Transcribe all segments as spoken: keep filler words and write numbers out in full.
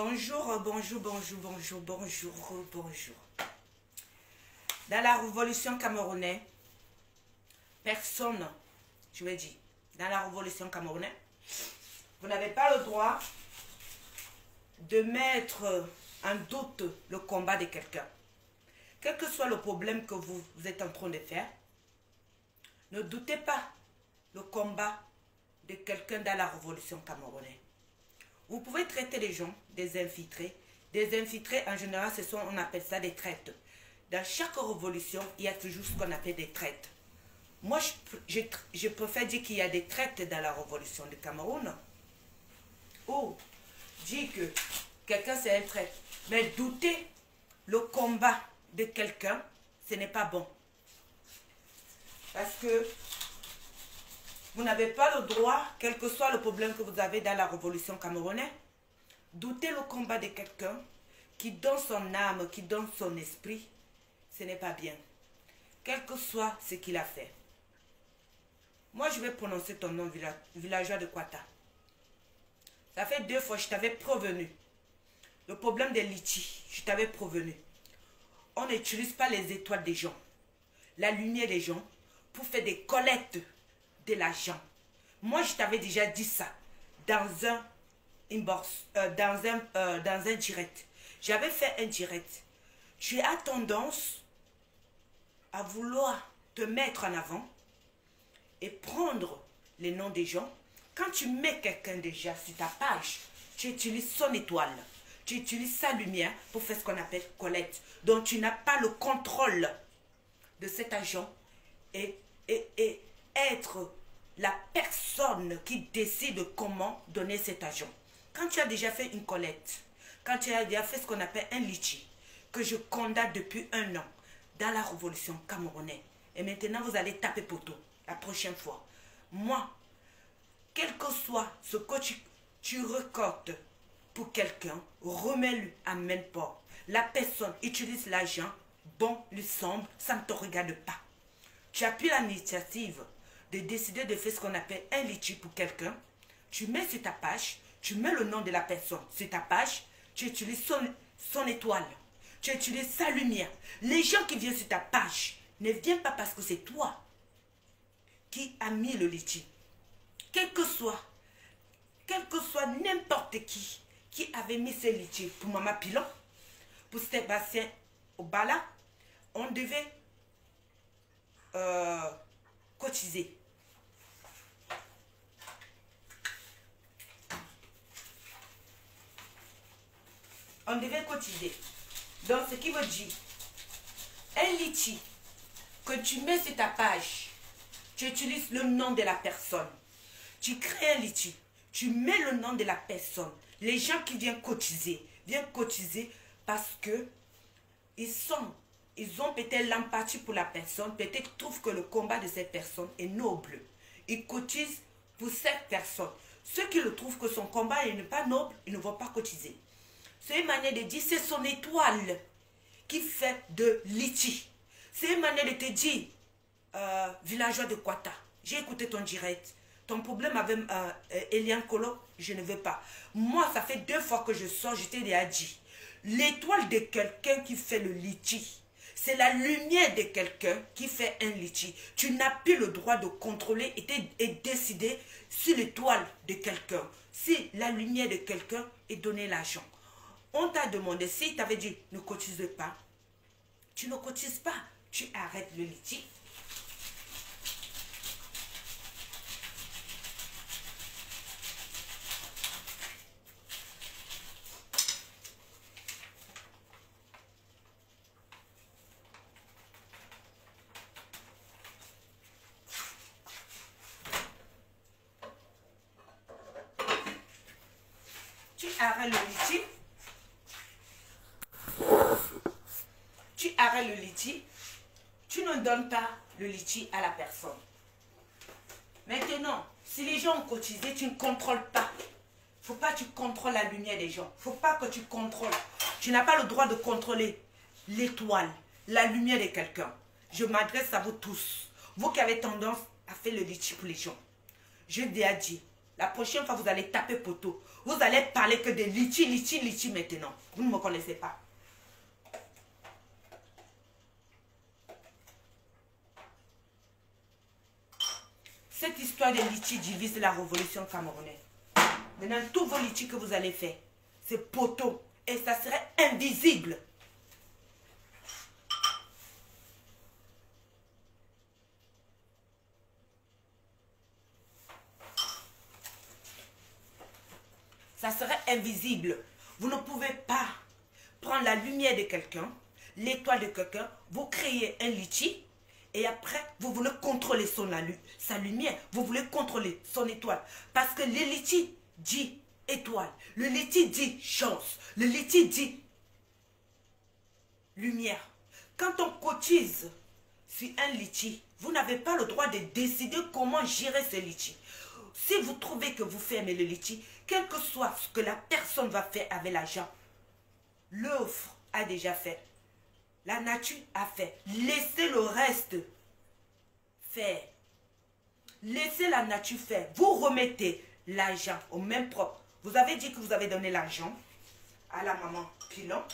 Bonjour, bonjour, bonjour, bonjour, bonjour, bonjour. Dans la révolution camerounaise, personne, je vais dire, dans la révolution camerounaise, vous n'avez pas le droit de mettre en doute le combat de quelqu'un. Quel que soit le problème que vous, vous êtes en train de faire, ne doutez pas le combat de quelqu'un dans la révolution camerounaise. Vous pouvez traiter les gens des infiltrés. Des infiltrés, en général, ce sont, on appelle ça des traites. Dans chaque révolution, il y a toujours ce qu'on appelle des traites. Moi, je, je, je préfère dire qu'il y a des traites dans la révolution du Cameroun. Ou dire que quelqu'un c'est un traite. Mais douter le combat de quelqu'un, ce n'est pas bon. Parce que vous n'avez pas le droit, quel que soit le problème que vous avez dans la révolution camerounaise, douter le combat de quelqu'un qui donne son âme, qui donne son esprit, ce n'est pas bien. Quel que soit ce qu'il a fait. Moi, je vais prononcer ton nom, villageois de Kwata. Ça fait deux fois, je t'avais prévenu. Le problème des litchis, je t'avais prévenu. On n'utilise pas les étoiles des gens, la lumière des gens, pour faire des collectes de l'argent. Moi, je t'avais déjà dit ça dans un inbox, euh, dans, un, euh, dans un direct. J'avais fait un direct. Tu as tendance à vouloir te mettre en avant et prendre les noms des gens. Quand tu mets quelqu'un déjà sur ta page, tu utilises son étoile. Tu utilises sa lumière pour faire ce qu'on appelle collecte. Donc, tu n'as pas le contrôle de cet agent et, et, et être la personne qui décide comment donner cet argent. Quand tu as déjà fait une collecte, quand tu as déjà fait ce qu'on appelle un litchi, que je condamne depuis un an dans la révolution camerounaise, et maintenant vous allez taper poteau la prochaine fois. Moi, quel que soit ce que tu, tu récoltes pour quelqu'un, remets-le à même pas. La personne utilise l'argent, bon, lui semble, ça ne te regarde pas. Tu as pris l'initiative de décider de faire ce qu'on appelle un litchi pour quelqu'un. Tu mets sur ta page, tu mets le nom de la personne sur ta page, tu utilises son, son étoile, tu utilises sa lumière. Les gens qui viennent sur ta page ne viennent pas parce que c'est toi qui as mis le litchi. Quel que soit, quel que soit n'importe qui qui avait mis ce litchi pour Maman Pilon, pour Sébastien Obala, on devait euh, cotiser. On devait cotiser. Donc, ce qui veut dire, un litchi que tu mets sur ta page, tu utilises le nom de la personne. Tu crées un litchi, tu mets le nom de la personne. Les gens qui viennent cotiser, viennent cotiser parce que ils sont, ils ont peut-être l'empathie pour la personne, peut-être trouvent que le combat de cette personne est noble. Ils cotisent pour cette personne. Ceux qui le trouvent que son combat n'est pas noble, ils ne vont pas cotiser. C'est une manière de dire, c'est son étoile qui fait de litchi. C'est une manière de te dire, euh, villageois de Kwata, j'ai écouté ton direct. Ton problème avec euh, Eliane Kolo, je ne veux pas. Moi, ça fait deux fois que je sors, je t'ai déjà dit. L'étoile de quelqu'un qui fait le litchi, c'est la lumière de quelqu'un qui fait un litchi. Tu n'as plus le droit de contrôler et, et décider si l'étoile de quelqu'un, si la lumière de quelqu'un est donner l'argent. On t'a demandé, si tu avais dit ne cotise pas, tu ne cotises pas, tu arrêtes le litchi. Tu arrêtes le litchi. Tu arrêtes le litchi. Tu ne donnes pas le litchi à la personne. Maintenant, si les gens ont cotisé, tu ne contrôles pas. Il ne faut pas que tu contrôles la lumière des gens. Il ne faut pas que tu contrôles. Tu n'as pas le droit de contrôler l'étoile, la lumière de quelqu'un. Je m'adresse à vous tous. Vous qui avez tendance à faire le litchi pour les gens. Je l'ai dit. La prochaine fois, vous allez taper poteau. Vous allez parler que de litchi, litchi, litchi maintenant. Vous ne me connaissez pas. Cette histoire de litchi divise la révolution camerounaise. Maintenant, tous vos litchis que vous allez faire, c'est poteau. Et ça serait invisible. Ça serait invisible. Vous ne pouvez pas prendre la lumière de quelqu'un, l'étoile de quelqu'un, vous créez un litchi et après, vous voulez contrôler son, sa lumière, vous voulez contrôler son étoile. Parce que le litchi dit étoile, le litchi dit chance, le litchi dit lumière. Quand on cotise sur un litchi, vous n'avez pas le droit de décider comment gérer ce litchi. Si vous trouvez que vous fermez le litchi, quel que soit ce que la personne va faire avec l'argent, l'œuvre a déjà fait. La nature a fait. Laissez le reste faire. Laissez la nature faire. Vous remettez l'argent au même propre. Vous avez dit que vous avez donné l'argent à la maman Pilon.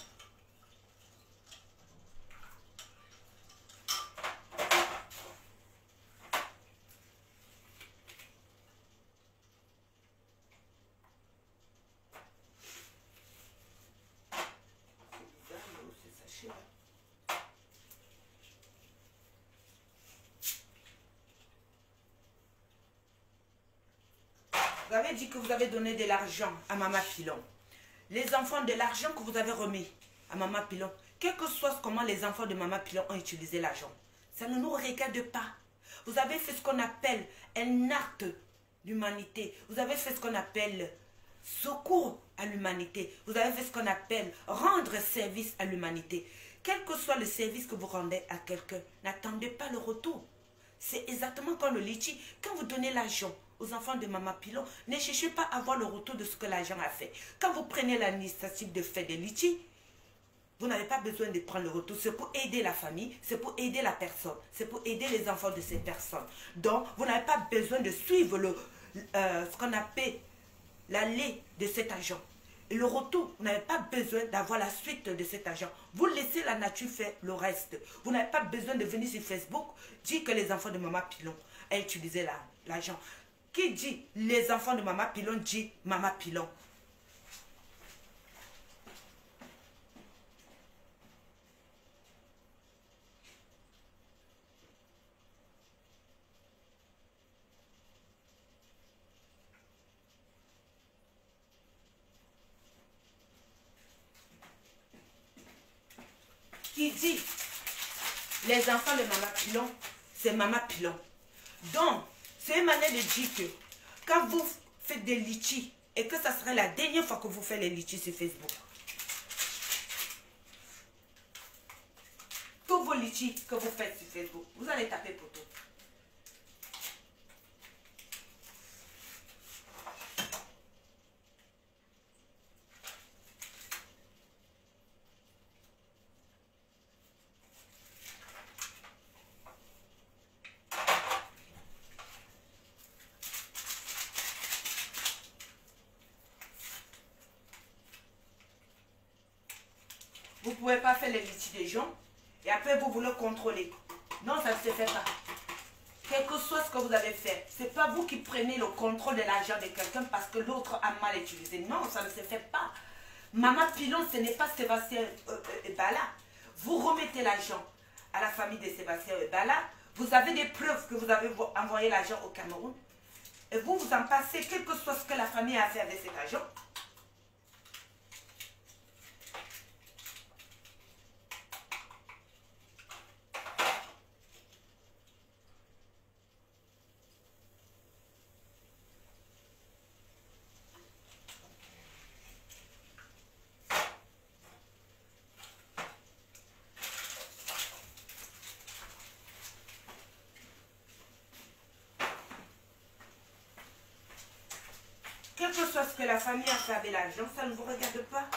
Vous avez dit que vous avez donné de l'argent à Maman Pilon. Les enfants, de l'argent que vous avez remis à Maman Pilon, quel que soit comment les enfants de Maman Pilon ont utilisé l'argent, ça ne nous regarde pas. Vous avez fait ce qu'on appelle un acte d'humanité. Vous avez fait ce qu'on appelle secours à l'humanité. Vous avez fait ce qu'on appelle rendre service à l'humanité. Quel que soit le service que vous rendez à quelqu'un, n'attendez pas le retour. C'est exactement comme le litchi. Quand vous donnez l'argent aux enfants de Maman Pilon, ne cherchez pas à avoir le retour de ce que l'argent a fait. Quand vous prenez l'initiative de faire des litchis, vous n'avez pas besoin de prendre le retour. C'est pour aider la famille, c'est pour aider la personne, c'est pour aider les enfants de ces personnes. Donc, vous n'avez pas besoin de suivre le, euh, ce qu'on appelle l'allée de cet argent. Et le retour, vous n'avez pas besoin d'avoir la suite de cet argent. Vous laissez la nature faire le reste. Vous n'avez pas besoin de venir sur Facebook, dire que les enfants de Maman Pilon ont utilisé l'argent. Qui dit les enfants de Maman Pilon dit Maman Pilon. Qui dit les enfants de Maman Pilon, c'est Maman Pilon. Donc, c'est une manière de dire que quand vous faites des litchis et que ça serait la dernière fois que vous faites les litchis sur Facebook, tous vos litchis que vous faites sur Facebook, vous allez taper poteau. Vous ne pouvez pas faire les litchis des gens et après vous voulez contrôler. Non, ça ne se fait pas. Quel que soit ce que vous avez fait, ce n'est pas vous qui prenez le contrôle de l'argent de quelqu'un parce que l'autre a mal utilisé. Non, ça ne se fait pas. Maman Pilon, ce n'est pas Sébastien euh, euh, Bala. Vous remettez l'argent à la famille de Sébastien Bala. Vous avez des preuves que vous avez envoyé l'argent au Cameroun. Et vous, vous en passez, quel que soit ce que la famille a fait avec cet argent. Quel que soit ce que la famille a fait avec l'argent, ça ne vous regarde pas.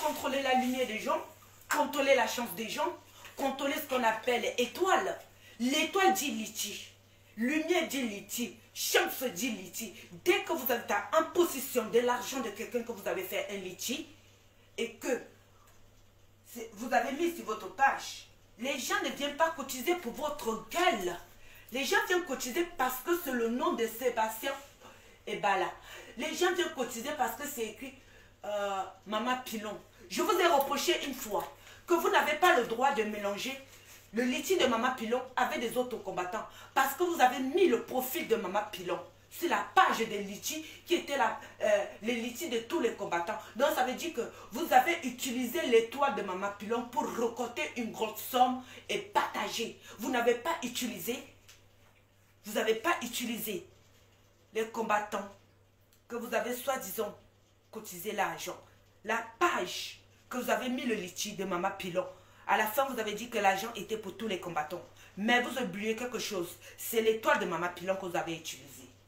contrôler la lumière des gens, contrôler la chance des gens, contrôler ce qu'on appelle étoile. L'étoile dit Liti, lumière dit Liti, chance dit Liti. Dès que vous êtes en possession de l'argent de quelqu'un que vous avez fait un Liti et que vous avez mis sur votre page, les gens ne viennent pas cotiser pour votre gueule. Les gens viennent cotiser parce que c'est le nom de Sébastien Ebala. Les gens viennent cotiser parce que c'est écrit euh, Maman Pilon. Je vous ai reproché une fois que vous n'avez pas le droit de mélanger le Liti de Maman Pilon avec des autres combattants. Parce que vous avez mis le profil de Maman Pilon sur la page des Liti qui était la, euh, les Liti de tous les combattants. Donc ça veut dire que vous avez utilisé l'étoile de Maman Pilon pour récolter une grosse somme et partager. Vous n'avez pas utilisé, vous n'avez pas utilisé les combattants que vous avez soi-disant cotisé l'argent. La page que vous avez mis le Liti de Maman Pilon. À la fin, vous avez dit que l'argent était pour tous les combattants. Mais vous oubliez quelque chose. C'est l'étoile de Maman Pilon que vous avez utilisée.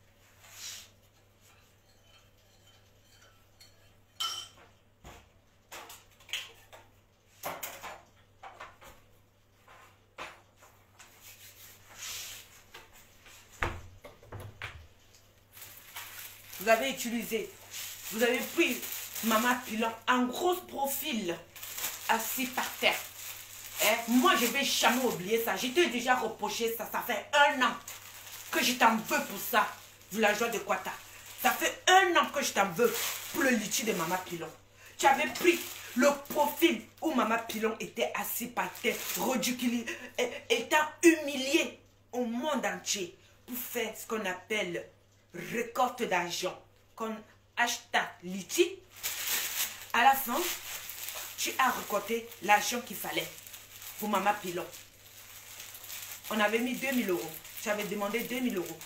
Vous avez utilisé, vous avez pris Maman Pilon en gros profil, assis par terre. Eh, moi, je ne vais jamais oublier ça. Je t'ai déjà reproché ça. Ça fait un an que je t'en veux pour ça, villageois de Kwata. Ça fait un an que je t'en veux pour le Liti de Maman Pilon. Tu avais pris le profil où Maman Pilon était assis par terre, ridiculisé, étant humilié au monde entier pour faire ce qu'on appelle récolte d'argent, qu'on acheta Liti. À la fin, tu as récolté l'argent qu'il fallait pour Maman Pilon. On avait mis deux mille euros. Tu avais demandé deux mille euros.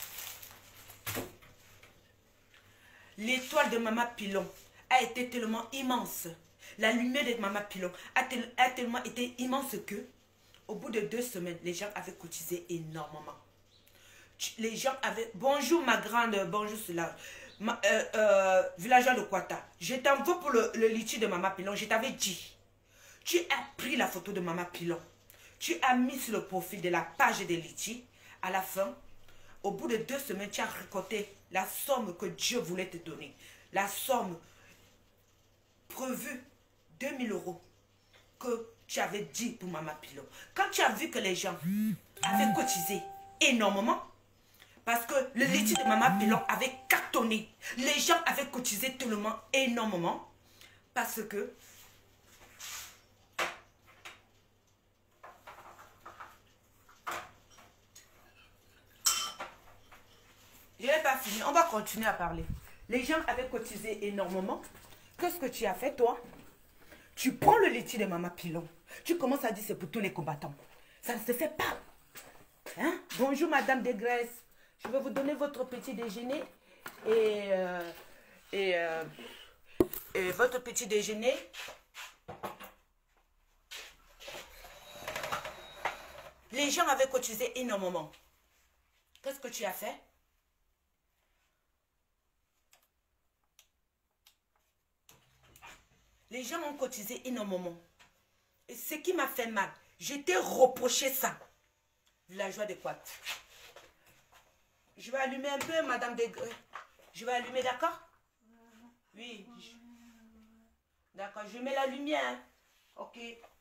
L'étoile de Maman Pilon a été tellement immense. La lumière de Maman Pilon a, tel, a tellement été immense que, au bout de deux semaines, les gens avaient cotisé énormément. Les gens avaient... Bonjour ma grande, bonjour cela. Ma, euh, euh, villageois de Kwata. Je t'en veux pour le, le Liti de Maman Pilon. Je t'avais dit. Tu as pris la photo de Maman Pilon. Tu as mis sur le profil de la page de Liti. À la fin, au bout de deux semaines, tu as récolté la somme que Dieu voulait te donner. La somme prévue, deux mille euros, que tu avais dit pour Maman Pilon. Quand tu as vu que les gens avaient cotisé énormément, parce que le Liti de Maman Pilon avait cartonné, les gens avaient cotisé tellement énormément, parce que je n'ai pas fini, on va continuer à parler. Les gens avaient cotisé énormément. Qu'est-ce que tu as fait, toi? Tu prends le Liti de Maman Pilon. Tu commences à dire c'est pour tous les combattants. Ça ne se fait pas. Hein? Bonjour, Madame Desgraisses. Je vais vous donner votre petit déjeuner. Et, euh, et, euh, et votre petit déjeuner. Les gens avaient cotisé énormément. Qu'est-ce que tu as fait? Les gens ont cotisé énormément. Et ce qui m'a fait mal, je t'ai reproché ça. Villageois de Kwata. Je vais allumer un peu, Madame Degré. Je vais allumer, d'accord? Oui. D'accord, je mets la lumière. Hein? Ok.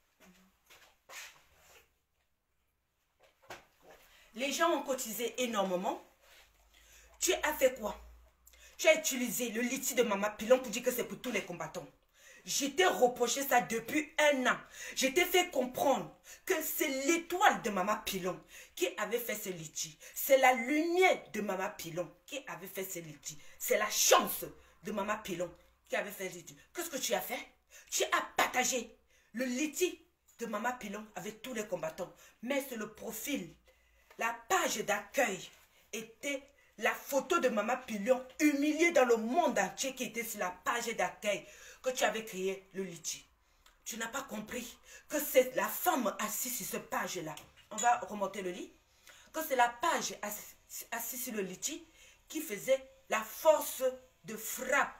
Les gens ont cotisé énormément. Tu as fait quoi? Tu as utilisé le Liti de Maman Pilon pour dire que c'est pour tous les combattants. Je t'ai reproché ça depuis un an. Je t'ai fait comprendre que c'est l'étoile de Maman Pilon qui avait fait ce Liti. C'est la lumière de Maman Pilon qui avait fait ce Liti. C'est la chance de Maman Pilon qui avait fait ce Liti. Qu'est-ce que tu as fait? Tu as partagé le Liti de Maman Pilon avec tous les combattants. Mais sur le profil, la page d'accueil était la photo de Maman Pilon humiliée dans le monde entier qui était sur la page d'accueil que tu avais créé le Liti. Tu n'as pas compris que c'est la femme assise sur cette page-là. On va remonter le lit. Que c'est la page assise sur le Liti qui faisait la force de frappe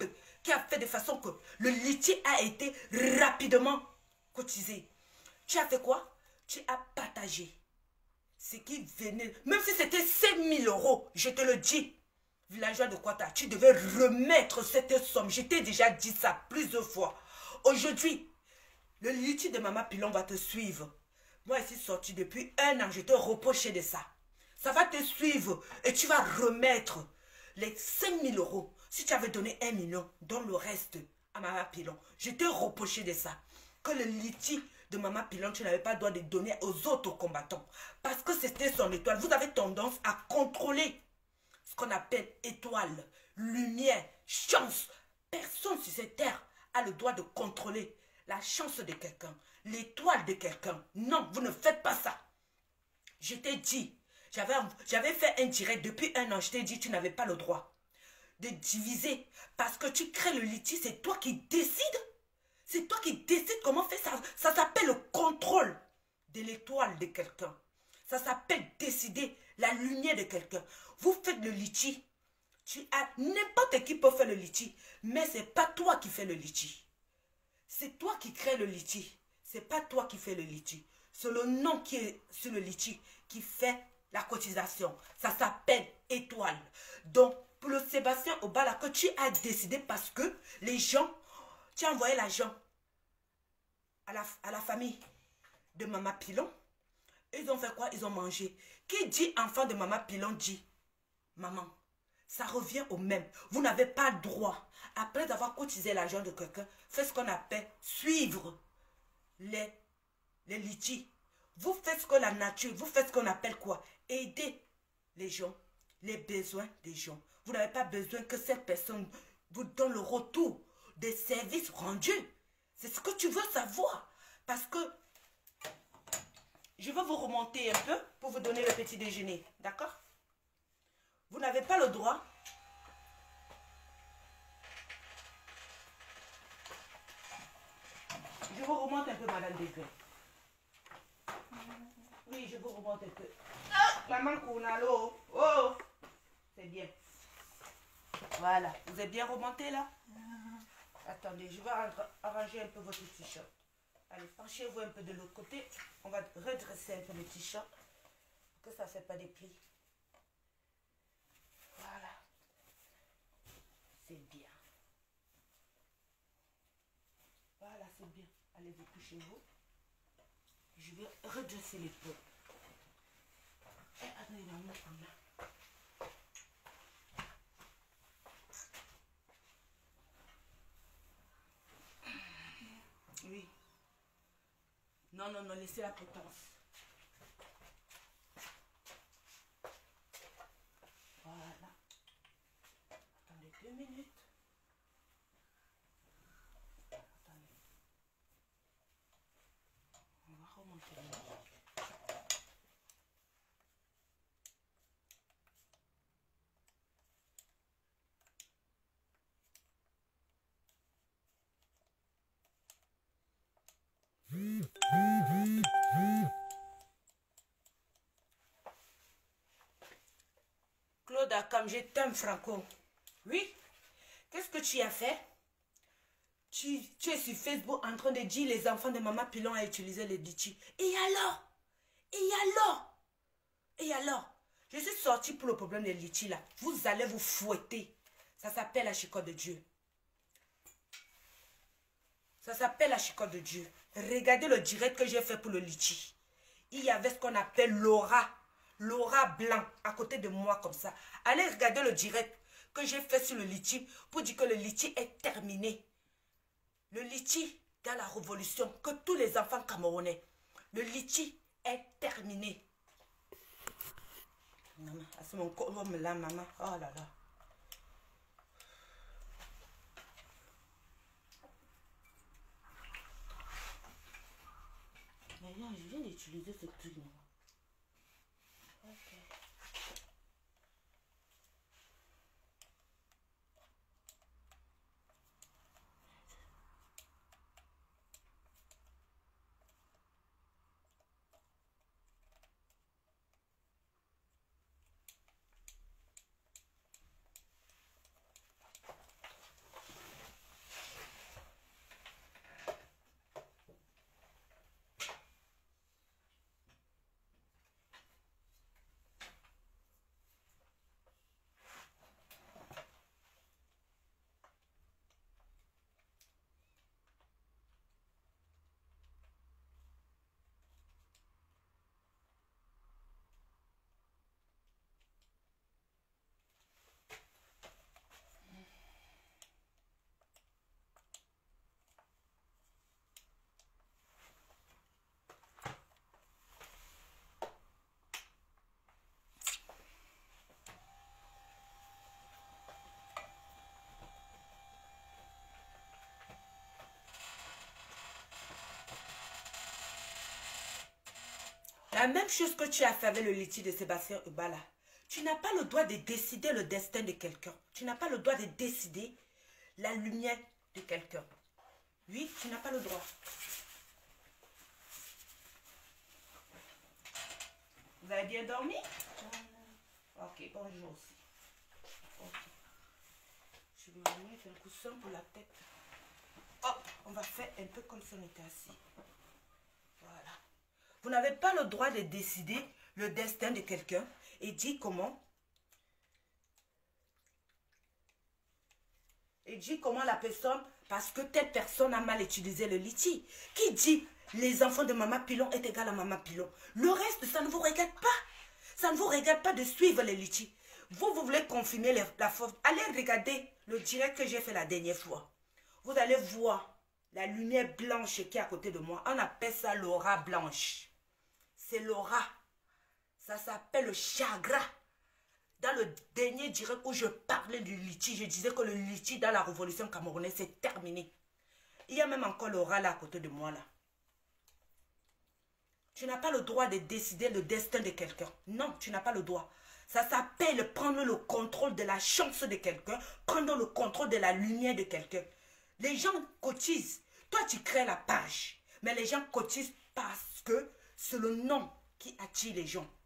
qui a fait de façon que le litige a été rapidement cotisé. Tu as fait quoi? Tu as partagé ce qui venait, même si c'était cinq mille euros, je te le dis, villageois de Kwata, tu devais remettre cette somme. Je t'ai déjà dit ça plusieurs fois. Aujourd'hui, le litige de Maman Pilon va te suivre. Moi, je suis sortie depuis un an, je te reprochais de ça. Ça va te suivre et tu vas remettre les cinq mille euros. Si tu avais donné un million, donne le reste à Maman Pilon. Je t'ai reproché de ça. Que le litige de Maman Pilon, tu n'avais pas le droit de donner aux autres combattants. Parce que c'était son étoile. Vous avez tendance à contrôler ce qu'on appelle étoile, lumière, chance. Personne sur cette terre a le droit de contrôler la chance de quelqu'un, l'étoile de quelqu'un. Non, vous ne faites pas ça. Je t'ai dit, j'avais fait un direct depuis un an, je t'ai dit, tu n'avais pas le droit de diviser. Parce que tu crées le litige, c'est toi qui décides. C'est toi qui décides comment faire ça. Ça s'appelle le contrôle de l'étoile de quelqu'un. Ça s'appelle décider la lumière de quelqu'un. Vous faites le litige. Tu as n'importe qui peut faire le litige, mais ce n'est pas toi qui fais le litige. C'est toi qui crée le litige. Ce n'est pas toi qui fais le litige. C'est le nom qui est sur le litige qui fait la cotisation. Ça s'appelle étoile. Donc, pour le Sébastien Obala, que tu as décidé parce que les gens, tu as envoyé l'argent à la, à la famille de Maman Pilon. Ils ont fait quoi? Ils ont mangé. Qui dit enfant de Maman Pilon dit maman. Ça revient au même. Vous n'avez pas droit, après avoir cotisé l'argent de quelqu'un, faites ce qu'on appelle suivre les, les litiges. Vous faites ce que la nature, vous faites ce qu'on appelle quoi? Aider les gens, les besoins des gens. Vous n'avez pas besoin que cette personne vous donne le retour des services rendus. C'est ce que tu veux savoir. Parce que je vais vous remonter un peu pour vous donner le petit déjeuner. D'accord? Vous n'avez pas le droit je vous remonte un peu, Madame Degré. Oui, je vous remonte un peu. Maman Kounalo. Oh, c'est bien. Voilà. Vous êtes bien remonté là? Attendez, je vais arranger un peu votre t-shirt. Allez, penchez-vous un peu de l'autre côté. On va redresser un peu le t-shirt. Que ça ne fait pas des plis. Voilà. C'est bien. Voilà, c'est bien. Allez, vous couchez-vous. Je vais redresser les peaux. Et attendez, dans mon là. Oui. Non, non, non, laissez la potence. Voilà. Attendez deux minutes. Attendez. On va remonter le musique. Claude Akam, je t'aime, Franco. Oui? Qu'est-ce que tu as fait? Tu, tu es sur Facebook en train de dire les enfants de Maman Pilon à utiliser les litchis. Et alors? Et alors? Et alors? Je suis sortie pour le problème des litchis là. Vous allez vous fouetter. Ça s'appelle la chicotte de Dieu. Ça s'appelle la chicotte de Dieu. Regardez le direct que j'ai fait pour le litchi. Il y avait ce qu'on appelle l'aura. L'aura blanc à côté de moi comme ça. Allez regarder le direct que j'ai fait sur le litchi pour dire que le litchi est terminé. Le litchi dans la révolution, que tous les enfants camerounais, le litchi est terminé. Maman, c'est mon corps là, maman. Oh là là. Mais non, je viens d'utiliser ce truc. Ok. La même chose que tu as fait avec le litchi de Sébastien Ubala. Tu n'as pas le droit de décider le destin de quelqu'un. Tu n'as pas le droit de décider la lumière de quelqu'un. Oui, tu n'as pas le droit. Vous avez bien dormi? Ok, bonjour aussi. Okay. Je vais vous mettre un coussin pour la tête. Hop, on va faire un peu comme si on était assis. Voilà. Vous n'avez pas le droit de décider le destin de quelqu'un. Et dit comment? Et dit comment la personne, parce que telle personne a mal utilisé le litchi. Qui dit les enfants de Maman Pilon est égal à Maman Pilon? Le reste, ça ne vous regarde pas. Ça ne vous regarde pas de suivre les litchis. Vous, vous voulez confirmer les, la faute. Allez regarder le direct que j'ai fait la dernière fois. Vous allez voir la lumière blanche qui est à côté de moi. On appelle ça l'aura blanche. C'est l'aura. Ça s'appelle le chakra. Dans le dernier direct où je parlais du litchi, je disais que le litchi dans la révolution camerounaise, c'est terminé. Il y a même encore l'aura là à côté de moi là. Tu n'as pas le droit de décider le destin de quelqu'un. Non, tu n'as pas le droit. Ça s'appelle prendre le contrôle de la chance de quelqu'un, prendre le contrôle de la lumière de quelqu'un. Les gens cotisent. Toi, tu crées la page. Mais les gens cotisent parce que c'est le nom qui attire les gens.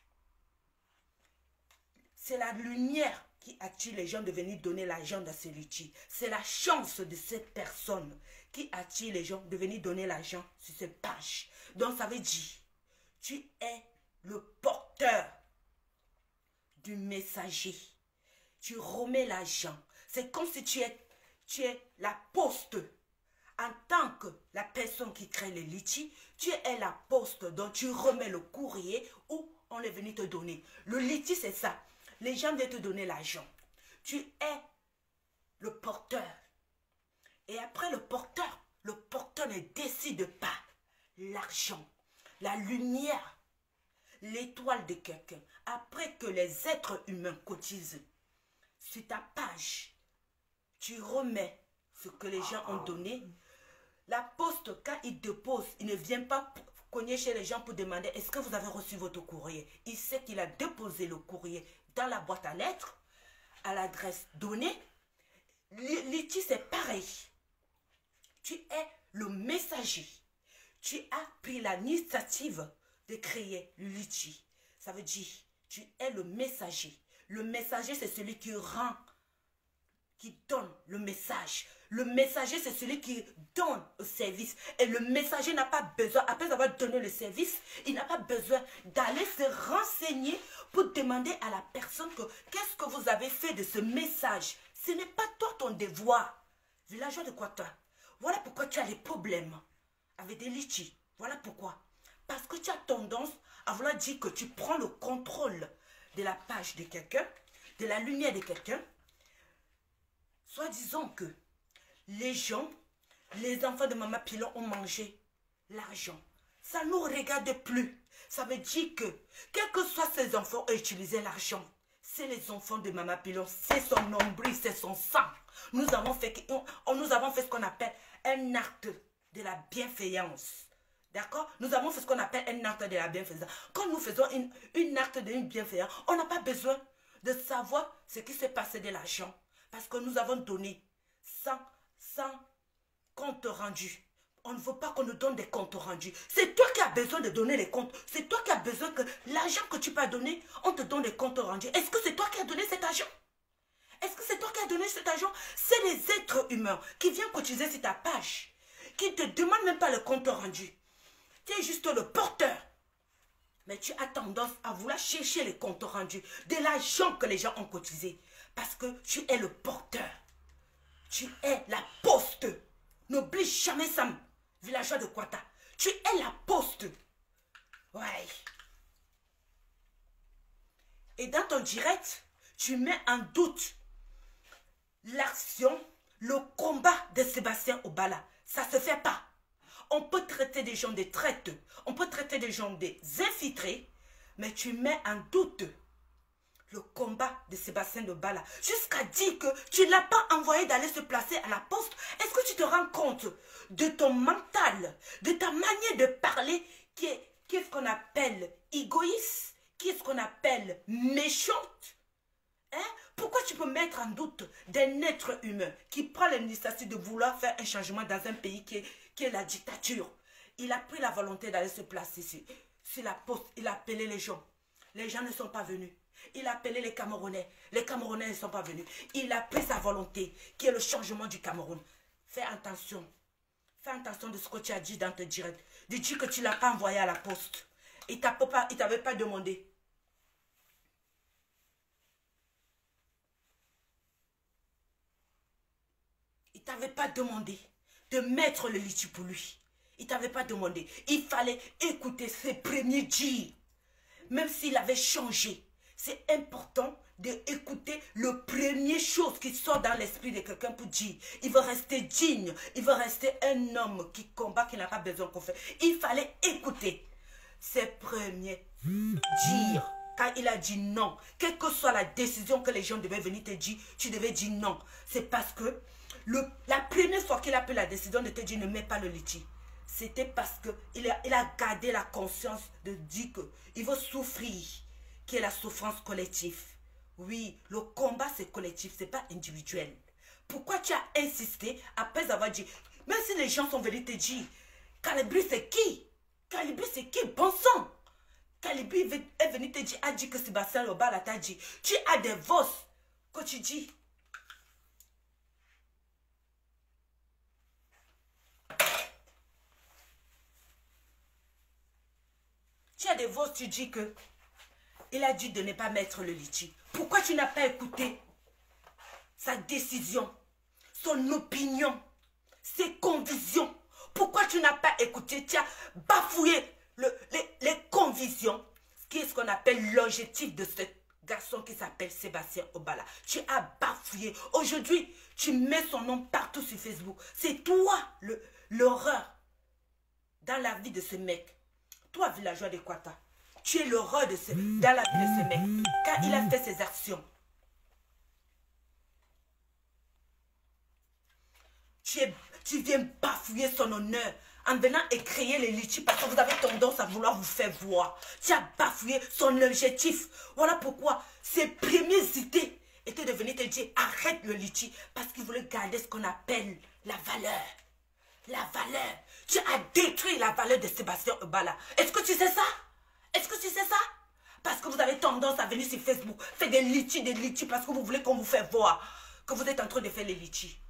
C'est la lumière qui attire les gens de venir donner l'argent dans ce litchi. C'est la chance de cette personne qui attire les gens de venir donner l'argent sur cette page. Donc ça veut dire, tu es le porteur du messager. Tu remets l'argent. C'est comme si tu es, tu es la poste. En tant que la personne qui crée le litchi, tu es la poste dont tu remets le courrier où on est venu te donner. Le litchi, c'est ça. Les gens viennent te donner l'argent. Tu es le porteur. Et après le porteur, le porteur ne décide pas l'argent, la lumière, l'étoile de quelqu'un. Après que les êtres humains cotisent sur ta page, tu remets ce que les gens ont donné. La poste, quand il dépose, il ne vient pas cogner chez les gens pour demander est-ce que vous avez reçu votre courrier. Il sait qu'il a déposé le courrier dans la boîte à lettres, à l'adresse donnée. Litchi, c'est pareil. Tu es le messager. Tu as pris l'initiative de créer le litchi. Ça veut dire, tu es le messager. Le messager, c'est celui qui rend, qui donne le message. Le messager, c'est celui qui donne le service. Et le messager n'a pas besoin, après avoir donné le service, il n'a pas besoin d'aller se renseigner pour demander à la personne que qu'est-ce que vous avez fait de ce message. Ce n'est pas toi ton devoir. Villageois de Kwata, voilà pourquoi tu as les problèmes avec des litchis. Voilà pourquoi. Parce que tu as tendance à vouloir dire que tu prends le contrôle de la page de quelqu'un, de la lumière de quelqu'un. Soit disons que les gens, les enfants de Maman Pilon ont mangé l'argent. Ça ne nous regarde plus. Ça veut dire que, quels que soient ces enfants ont utilisé l'argent, c'est les enfants de Maman Pilon, c'est son nombril, c'est son sang. Nous avons fait, on, nous avons fait ce qu'on appelle un acte de la bienfaisance. D'accord? Nous avons fait ce qu'on appelle un acte de la bienfaisance. Quand nous faisons une, une acte de bienfaisance, on n'a pas besoin de savoir ce qui s'est passé de l'argent. Parce que nous avons donné sans, sans compte rendu. On ne veut pas qu'on nous donne des comptes rendus. C'est toi qui as besoin de donner les comptes. C'est toi qui as besoin que l'argent que tu peux donner, on te donne des comptes rendus. Est-ce que c'est toi qui as donné cet argent? Est-ce que c'est toi qui as donné cet argent? C'est les êtres humains qui viennent cotiser sur ta page, qui ne te demandent même pas le compte rendu. Tu es juste le porteur. Mais tu as tendance à vouloir chercher les comptes rendus de l'argent que les gens ont cotisé. Parce que tu es le porteur. Tu es la poste. N'oublie jamais ça, villageois de Kwata. Tu es la poste. Ouais. Et dans ton direct, tu mets en doute l'action, le combat de Sébastien Ubala. Ça ne se fait pas. On peut traiter des gens des traites. On peut traiter des gens des infiltrés. Mais tu mets en doute le combat de Sébastien Ubala, jusqu'à dire que tu ne l'as pas envoyé d'aller se placer à la poste. Est-ce que tu te rends compte de ton mental, de ta manière de parler qui est, qui est ce qu'on appelle égoïste, qui est ce qu'on appelle méchante. Hein? Pourquoi tu peux mettre en doute d'un être humain qui prend l'initiative de vouloir faire un changement dans un pays qui est, qui est la dictature? Il a pris la volonté d'aller se placer ici. Sur la poste, il a appelé les gens. Les gens ne sont pas venus. Il a appelé les Camerounais. Les Camerounais ne sont pas venus. Il a pris sa volonté, qui est le changement du Cameroun. Fais attention. Fais attention de ce que tu as dit dans tes directs. De dire que tu ne l'as pas envoyé à la poste. Il ne t'avait pas, pas demandé. Il ne t'avait pas demandé de mettre le litchi pour lui. Il ne t'avait pas demandé. Il fallait écouter ses premiers dires. Même s'il avait changé, c'est important d'écouter le premier chose qui sort dans l'esprit de quelqu'un pour dire. Il veut rester digne. Il veut rester un homme qui combat, qui n'a pas besoin qu'on fait. Il fallait écouter ses premiers dires. Quand il a dit non, quelle que soit la décision que les gens devaient venir te dire, tu devais dire non. C'est parce que le, la première fois qu'il a pris la décision de te dire ne mets pas le litchi, c'était parce qu'il a, il a gardé la conscience de dire qu'il veut souffrir, qui est la souffrance collective. Oui, le combat c'est collectif, c'est pas individuel. Pourquoi tu as insisté après avoir dit, même si les gens sont venus te dire, Calibri c'est qui? Calibri c'est qui? Bon sang! Calibri est venu te dire, a dit que Sébastien Obala t'a dit, tu as des vosses que tu dis. Tu as des vosses, tu dis que il a dit de ne pas mettre le litchi. Pourquoi tu n'as pas écouté sa décision, son opinion, ses convictions? Pourquoi tu n'as pas écouté? Tu as bafouillé le, les, les convictions, qui est ce qu'on appelle l'objectif de ce garçon qui s'appelle Sébastien Obala. Tu as bafouillé. Aujourd'hui, tu mets son nom partout sur Facebook. C'est toi l'horreur dans la vie de ce mec. Toi, villageois de Kwata, tu es l'horreur de ce, dans la vie de ce mec. Quand il a fait ses actions, tu, es, tu viens bafouiller son honneur en venant écrire les litchis parce que vous avez tendance à vouloir vous faire voir. Tu as bafouillé son objectif. Voilà pourquoi ses premières idées étaient de venir te dire arrête le litchi parce qu'il voulait garder ce qu'on appelle la valeur. La valeur. Tu as détruit la valeur de Sébastien Obala. Est-ce que tu sais ça? Est-ce que tu sais ça? Parce que vous avez tendance à venir sur Facebook, faire des litchis, des litchis, parce que vous voulez qu'on vous fasse voir que vous êtes en train de faire les litchis.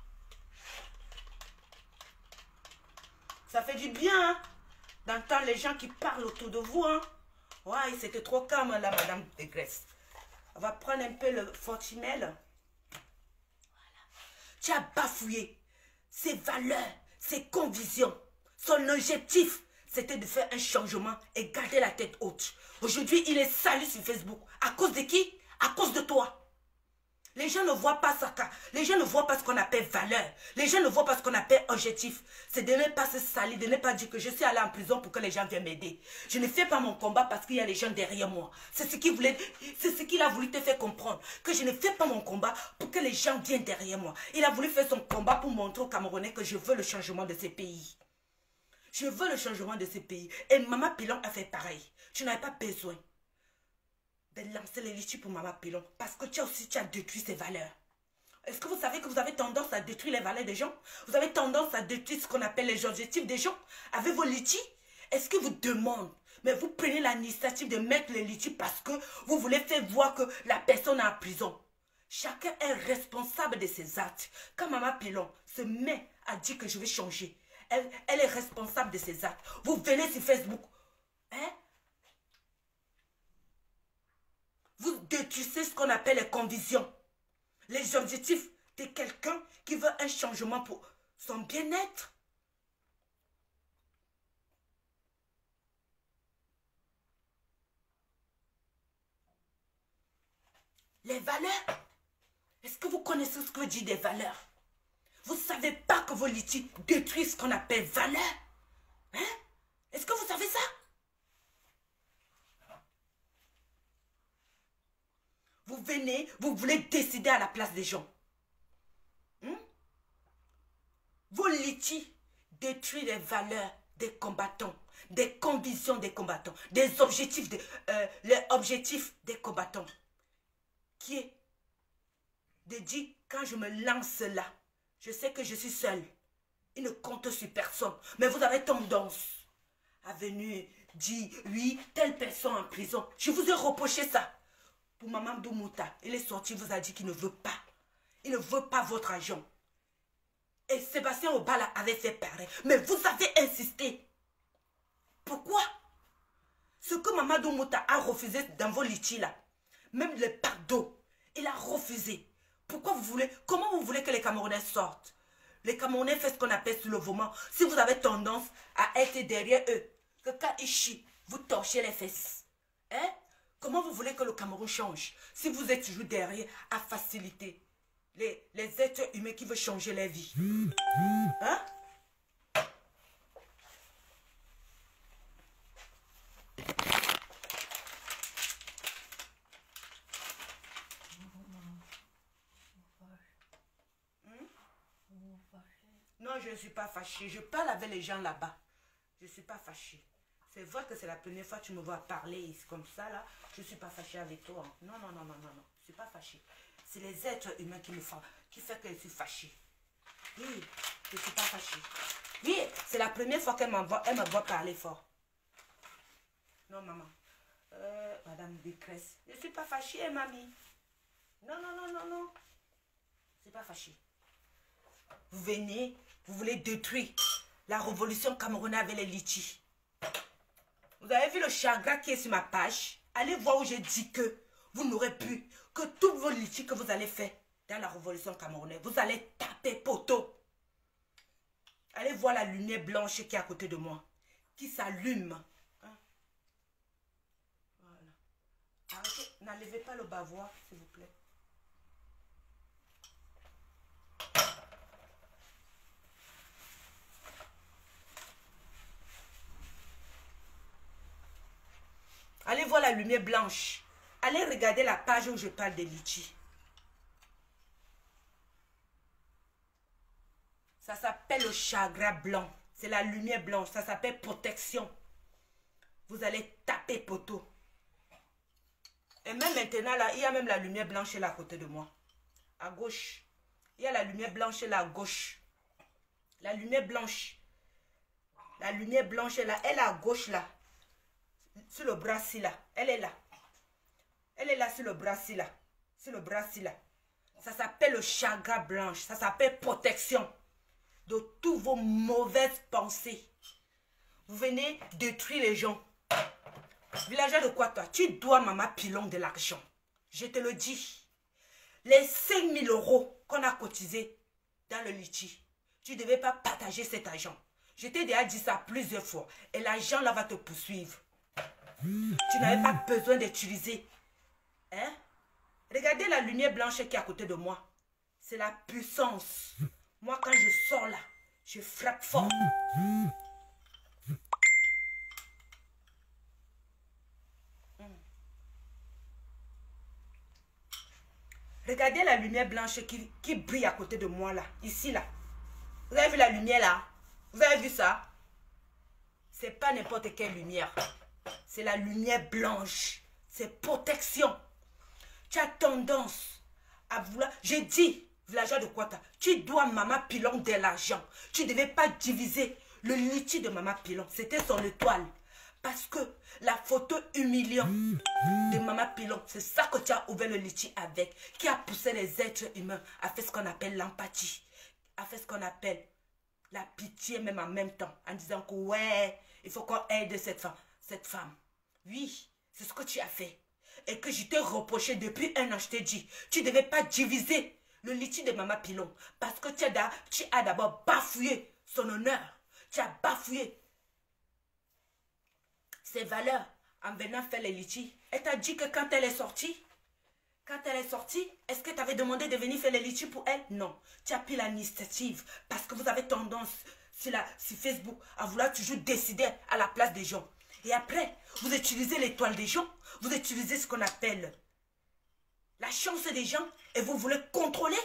Ça fait du bien, hein, d'entendre les gens qui parlent autour de vous. Hein. Ouais, c'était trop calme, là, madame de Grèce. On va prendre un peu le Fortimel. Voilà. Tu as bafouillé ses valeurs, ses convictions. Son objectif, c'était de faire un changement et garder la tête haute. Aujourd'hui, il est salué sur Facebook. À cause de qui? À cause de toi. Les gens ne voient pas ça. Les gens ne voient pas ce qu'on appelle valeur. Les gens ne voient pas ce qu'on appelle objectif. C'est de ne pas se salir, de ne pas dire que je suis allé en prison pour que les gens viennent m'aider. Je ne fais pas mon combat parce qu'il y a les gens derrière moi. C'est ce qu'il voulait, c'est ce qu'il a voulu te faire comprendre. Que je ne fais pas mon combat pour que les gens viennent derrière moi. Il a voulu faire son combat pour montrer aux Camerounais que je veux le changement de ces pays. Je veux le changement de ces pays. Et Maman Pilon a fait pareil. Tu n'avais pas besoin de lancer les litchis pour Maman Pilon. Parce que tu as aussi tu as détruit ses valeurs. Est-ce que vous savez que vous avez tendance à détruire les valeurs des gens? Vous avez tendance à détruire ce qu'on appelle les objectifs des gens avec vos litchis? Est-ce que vous demandez, mais vous prenez l'initiative de mettre les litchis parce que vous voulez faire voir que la personne est en prison? Chacun est responsable de ses actes. Quand Maman Pilon se met à dire que je vais changer, Elle, elle est responsable de ses actes. Vous venez sur Facebook. Hein? Vous détruisez ce qu'on appelle les convictions. Les objectifs de quelqu'un qui veut un changement pour son bien-être. Les valeurs. Est-ce que vous connaissez ce que dit des valeurs? Vous ne savez pas que vos litchis détruisent ce qu'on appelle valeur? Hein? Est-ce que vous savez ça? Vous venez, vous voulez décider à la place des gens. Hein? Vos litchis détruisent les valeurs des combattants. des conditions des combattants, des objectifs, de, euh, les objectifs des combattants. Qui est de dire, quand je me lance là, je sais que je suis seule. Il ne compte sur personne. Mais vous avez tendance à venir dire, oui, telle personne en prison. Je vous ai reproché ça. Pour Mamadou Mouta, il est sorti, vous a dit qu'il ne veut pas. Il ne veut pas votre argent. Et Sébastien Obala avait fait pareil. Mais vous avez insisté. Pourquoi? Ce que Mamadou Mouta a refusé dans vos litchis là, même le pardon, il a refusé. Pourquoi vous voulez, comment vous voulez que les Camerounais sortent? Les Camerounais font ce qu'on appelle soulèvement. Si vous avez tendance à être derrière eux, que quand ils chient, vous torchez les fesses. Hein? Comment vous voulez que le Cameroun change? Si vous êtes toujours derrière à faciliter les, les êtres humains qui veulent changer leur vie. Hein? Non, je ne suis pas fâchée. Je parle avec les gens là-bas. Je ne suis pas fâchée. C'est vrai que c'est la première fois que tu me vois parler comme ça, là. Je ne suis pas fâchée avec toi. Non, non, non, non, non, non. Je ne suis pas fâchée. C'est les êtres humains qui me font, qui fait que je suis fâchée. Oui, je ne suis pas fâchée. Oui, c'est la première fois qu'elle m'envoie, elle me voit parler fort. Non, maman. Euh, Madame Décresse. Je ne suis pas fâchée, mamie. Non, non, non, non, non. Je ne suis pas fâchée. Vous venez, vous voulez détruire la révolution camerounaise avec les litchis. Vous avez vu le chagrin qui est sur ma page? Allez voir où j'ai dit que vous n'aurez pu, que tous vos litchis que vous allez faire dans la révolution camerounaise, vous allez taper poteau. Allez voir la lumière blanche qui est à côté de moi, qui s'allume. Hein? Voilà. Arrêtez, n'enlevez pas le bavoir, s'il vous plaît. Allez voir la lumière blanche. Allez regarder la page où je parle de litchi. Ça s'appelle le chagrin blanc. C'est la lumière blanche. Ça s'appelle protection. Vous allez taper poteau. Et même maintenant, là, il y a même la lumière blanche là à côté de moi. À gauche. Il y a la lumière blanche là à gauche. La lumière blanche. La lumière blanche là. Elle est à gauche là. Sur le bras-ci là. Elle est là. Elle est là sur le bras-ci là. Sur le bras-ci là. Ça s'appelle le chagrin blanche. Ça s'appelle protection de toutes vos mauvaises pensées. Vous venez détruire les gens. Villageois de quoi toi? Tu dois Maman Pilon de l'argent. Je te le dis. Les cinq mille euros qu'on a cotisés dans le litchi, tu ne devais pas partager cet argent. Je t'ai déjà dit ça plusieurs fois. Et l'argent là va te poursuivre. Tu n'avais pas besoin d'utiliser. Hein? Regardez la lumière blanche qui est à côté de moi. C'est la puissance. Moi, quand je sors là, je frappe fort. Mm. Regardez la lumière blanche qui, qui brille à côté de moi là. Ici là. Vous avez vu la lumière là? Vous avez vu ça? C'est pas n'importe quelle lumière. C'est la lumière blanche. C'est protection. Tu as tendance à vouloir... J'ai dit, villageois de Kouata, tu dois Maman Pilon de l'argent. Tu ne devais pas diviser le litchi de Maman Pilon. C'était son étoile. Parce que la photo humiliante de Maman Pilon, c'est ça que tu as ouvert le litchi avec. Qui a poussé les êtres humains à faire ce qu'on appelle l'empathie. À faire ce qu'on appelle la pitié même en même temps. En disant que ouais, il faut qu'on aide cette femme. Cette femme. Oui, c'est ce que tu as fait. Et que je t'ai reproché depuis un an, je t'ai dit, tu ne devais pas diviser le litchi de Maman Pilon. Parce que tu as, tu as d'abord bafoué son honneur. Tu as bafoué ses valeurs en venant faire les litchis. Elle t'a dit que quand elle est sortie, quand elle est sortie, est-ce que tu avais demandé de venir faire les litchis pour elle? Non. Tu as pris l'initiative parce que vous avez tendance sur, la, sur Facebook à vouloir toujours décider à la place des gens. Et après, vous utilisez l'étoile des gens, vous utilisez ce qu'on appelle la chance des gens et vous voulez contrôler.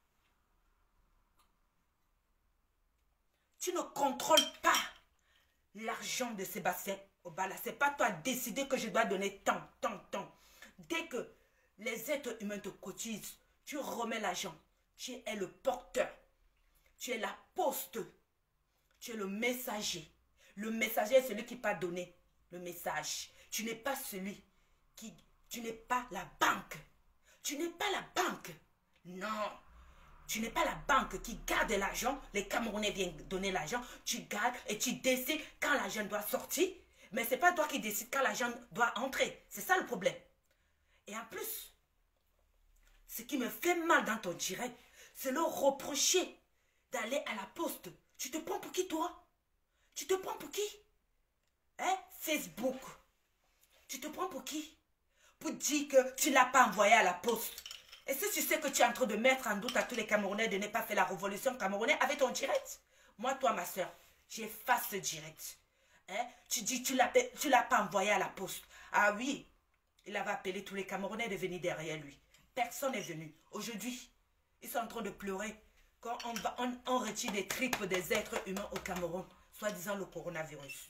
Tu ne contrôles pas l'argent de Sébastien Obala. Ce n'est pas toi décider que je dois donner tant, tant, tant. Dès que les êtres humains te cotisent, tu remets l'argent. Tu es le porteur. Tu es la poste. Tu es le messager. Le messager est celui qui t'a donné le message. Tu n'es pas celui qui... Tu n'es pas la banque. Tu n'es pas la banque. Non. Tu n'es pas la banque qui garde l'argent. Les Camerounais viennent donner l'argent. Tu gardes et tu décides quand l'argent doit sortir. Mais ce n'est pas toi qui décides quand l'argent doit entrer. C'est ça le problème. Et en plus, ce qui me fait mal dans ton direct, c'est le reprocher d'aller à la poste. Tu te prends pour qui, toi? Tu te prends pour qui? Hein? Facebook. Tu te prends pour qui? Pour dire que tu ne l'as pas envoyé à la poste. Et si tu sais que tu es en train de mettre en doute à tous les Camerounais de ne pas faire la révolution camerounaise avec ton direct? Moi, toi, ma soeur, j'efface ce direct. Hein? Tu dis que tu ne l'as pas envoyé à la poste. Ah oui, il avait appelé tous les Camerounais de venir derrière lui. Personne n'est venu. Aujourd'hui, ils sont en train de pleurer quand on, va, on, on retire des tripes des êtres humains au Cameroun, soi-disant le coronavirus.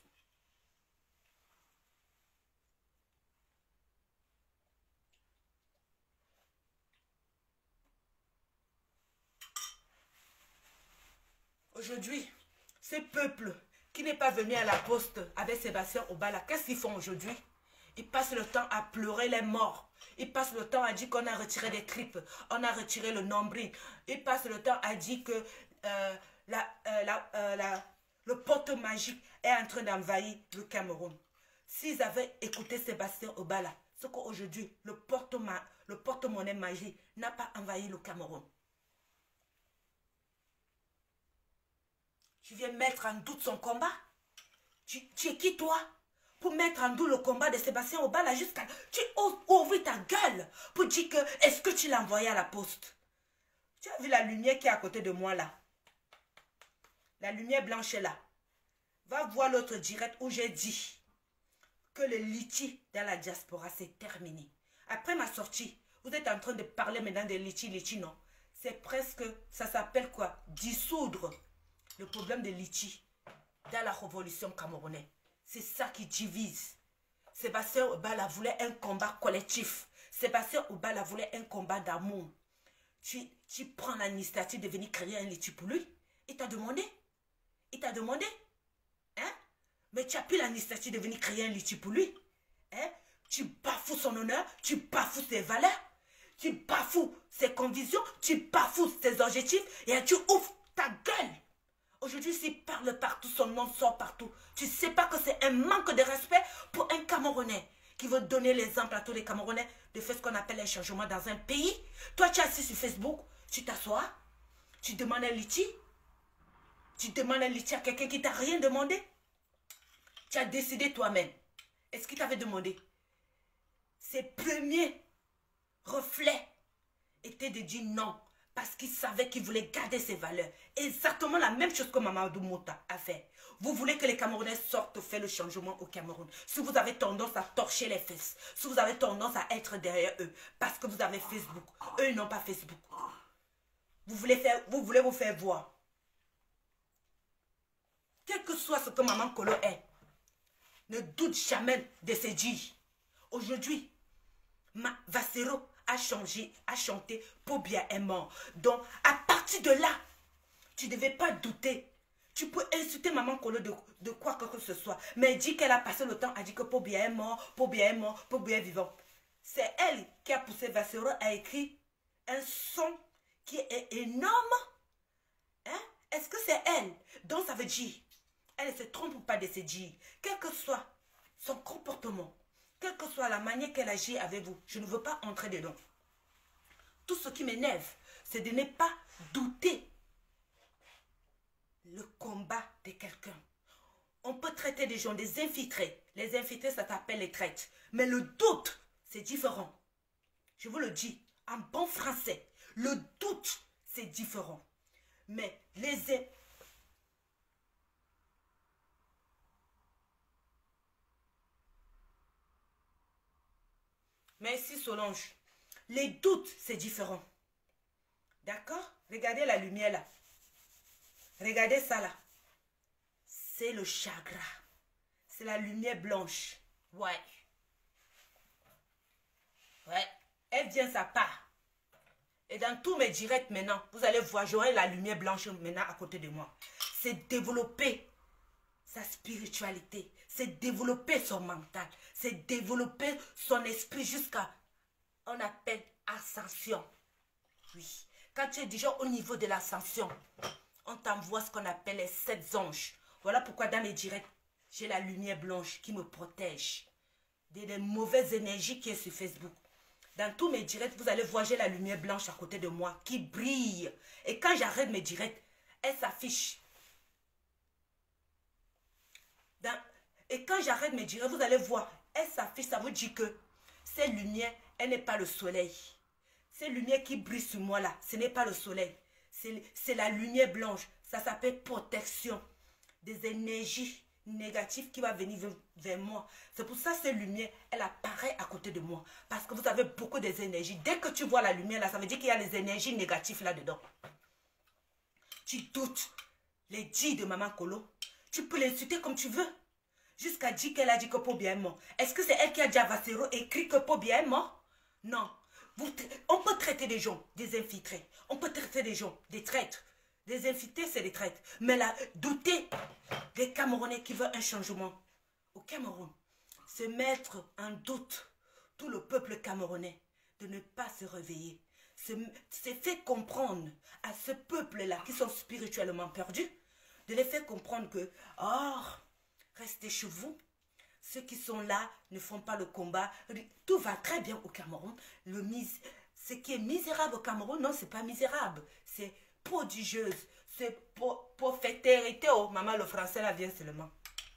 Aujourd'hui, ce peuple qui n'est pas venu à la poste avec Sébastien Obala, qu'est-ce qu'ils font aujourd'hui? Ils passent le temps à pleurer les morts. Ils passent le temps à dire qu'on a retiré des tripes, on a retiré le nombril. Ils passent le temps à dire que euh, la, euh, la, euh, la, le porte magique est en train d'envahir le Cameroun. S'ils avaient écouté Sébastien Obala, ce qu'aujourd'hui, le porte-monnaie porte magique n'a pas envahi le Cameroun. Tu viens mettre en doute son combat? Tu, tu es qui, toi? Pour mettre en doute le combat de Sébastien Obala jusqu'à... Tu oses ouvrir ta gueule pour dire que... Est-ce que tu l'as envoyé à la poste? Tu as vu la lumière qui est à côté de moi, là? La lumière blanche est là. Va voir l'autre direct où j'ai dit que le litchi dans la diaspora, c'est terminé. Après ma sortie, vous êtes en train de parler maintenant de litchi, litchi, non? C'est presque... Ça s'appelle quoi? Dissoudre le problème de litchi dans la révolution camerounaise. C'est ça qui divise. Sébastien Obala voulait un combat collectif. Sébastien Obala voulait un combat d'amour. Tu, tu prends l'initiative de venir créer un litchi pour lui. Il t'a demandé. Il t'a demandé. Hein? Mais tu as pris l'initiative de venir créer un litchi pour lui. Hein? Tu bafoues son honneur. Tu bafoues ses valeurs. Tu bafoues ses convictions. Tu bafoues ses objectifs. Et tu ouvres ta gueule. Aujourd'hui, s'il parle partout, son nom sort partout. Tu ne sais pas que c'est un manque de respect pour un Camerounais qui veut donner l'exemple à tous les Camerounais de faire ce qu'on appelle un changement dans un pays. Toi, tu es assis sur Facebook, tu t'assois, tu demandes un litchi. Tu demandes un litchi à quelqu'un qui ne t'a rien demandé. Tu as décidé toi-même. Est-ce qu'il t'avait demandé? Ses premiers reflets étaient de dire non. Parce qu'il savait qu'il voulait garder ses valeurs. Exactement la même chose que Mamadou Mouta a fait. Vous voulez que les Camerounais sortent faire le changement au Cameroun. Si vous avez tendance à torcher les fesses, si vous avez tendance à être derrière eux, parce que vous avez Facebook, eux ils n'ont pas Facebook. Vous voulez, faire, vous voulez vous faire voir. Quel que soit ce que Maman Kolo est, ne doute jamais de ses dits. Aujourd'hui, Vassero a changé, a chanté, Pobia est mort. Donc, à partir de là, tu ne devais pas douter. Tu peux insulter Maman Kolo de, de quoi que ce soit. Mais elle dit qu'elle a passé le temps à dire que Pobia est mort, Pobia est mort, Pobia est vivant. C'est elle qui a poussé Vassero à écrire un son qui est énorme. Hein? Est-ce que c'est elle? Donc, ça veut dire, elle ne se trompe pas de se dire, quel que soit son comportement, quelle que soit la manière qu'elle agit avec vous, je ne veux pas entrer dedans. Tout ce qui m'énerve, c'est de ne pas douter le combat de quelqu'un. On peut traiter des gens, des infiltrés. Les infiltrés, ça s'appelle les traites. Mais le doute, c'est différent. Je vous le dis, en bon français, le doute, c'est différent. Mais les... Merci Solange. Les doutes, c'est différent. D'accord? Regardez la lumière là. Regardez ça là. C'est le chagrin. C'est la lumière blanche. Ouais. Ouais. Elle vient sa part. Et dans tous mes directs maintenant, vous allez voir, j'aurai la lumière blanche maintenant à côté de moi. C'est développer sa spiritualité. C'est développer son mental. C'est développer son esprit jusqu'à, on appelle, ascension. Oui. Quand tu es déjà au niveau de l'ascension, on t'envoie ce qu'on appelle les sept anges. Voilà pourquoi dans les directs, j'ai la lumière blanche qui me protège des, des mauvaises énergies qui est sur Facebook. Dans tous mes directs, vous allez voir, j'ai la lumière blanche à côté de moi qui brille. Et quand j'arrête mes directs, elle s'affiche. Dans... Et quand j'arrête mes directs, vous allez voir, elle s'affiche. Ça vous dit que cette lumière, elle n'est pas le soleil. Cette lumière qui brille sur moi là, ce n'est pas le soleil. C'est la lumière blanche. Ça s'appelle protection des énergies négative qui va venir vers moi. C'est pour ça que cette lumière, elle apparaît à côté de moi. Parce que vous avez beaucoup des énergies. Dès que tu vois la lumière là, ça veut dire qu'il y a des énergies négatives là-dedans. Tu doutes les dits de Maman Kolo. Tu peux l'insulter comme tu veux. Jusqu'à dire qu'elle a dit que Pobia est mort. Est-ce que c'est elle qui a dit à Vassero écrit que Pobia est mort? Non. Vous, on peut traiter des gens des infiltrés. On peut traiter des gens des traîtres. Des infiltrés, c'est des traîtres. Mais là, douter des Camerounais qui veulent un changement au Cameroun, c'est mettre en doute tout le peuple camerounais de ne pas se réveiller. C'est fait comprendre à ce peuple-là qui sont spirituellement perdus, de les faire comprendre que, oh, restez chez vous. Ceux qui sont là ne font pas le combat. Tout va très bien au Cameroun. Le mis, ce qui est misérable au Cameroun, non, c'est pas misérable. C'est prodigieuse. C'est pour, pour fêtérité. Oh, maman, le français là vient seulement.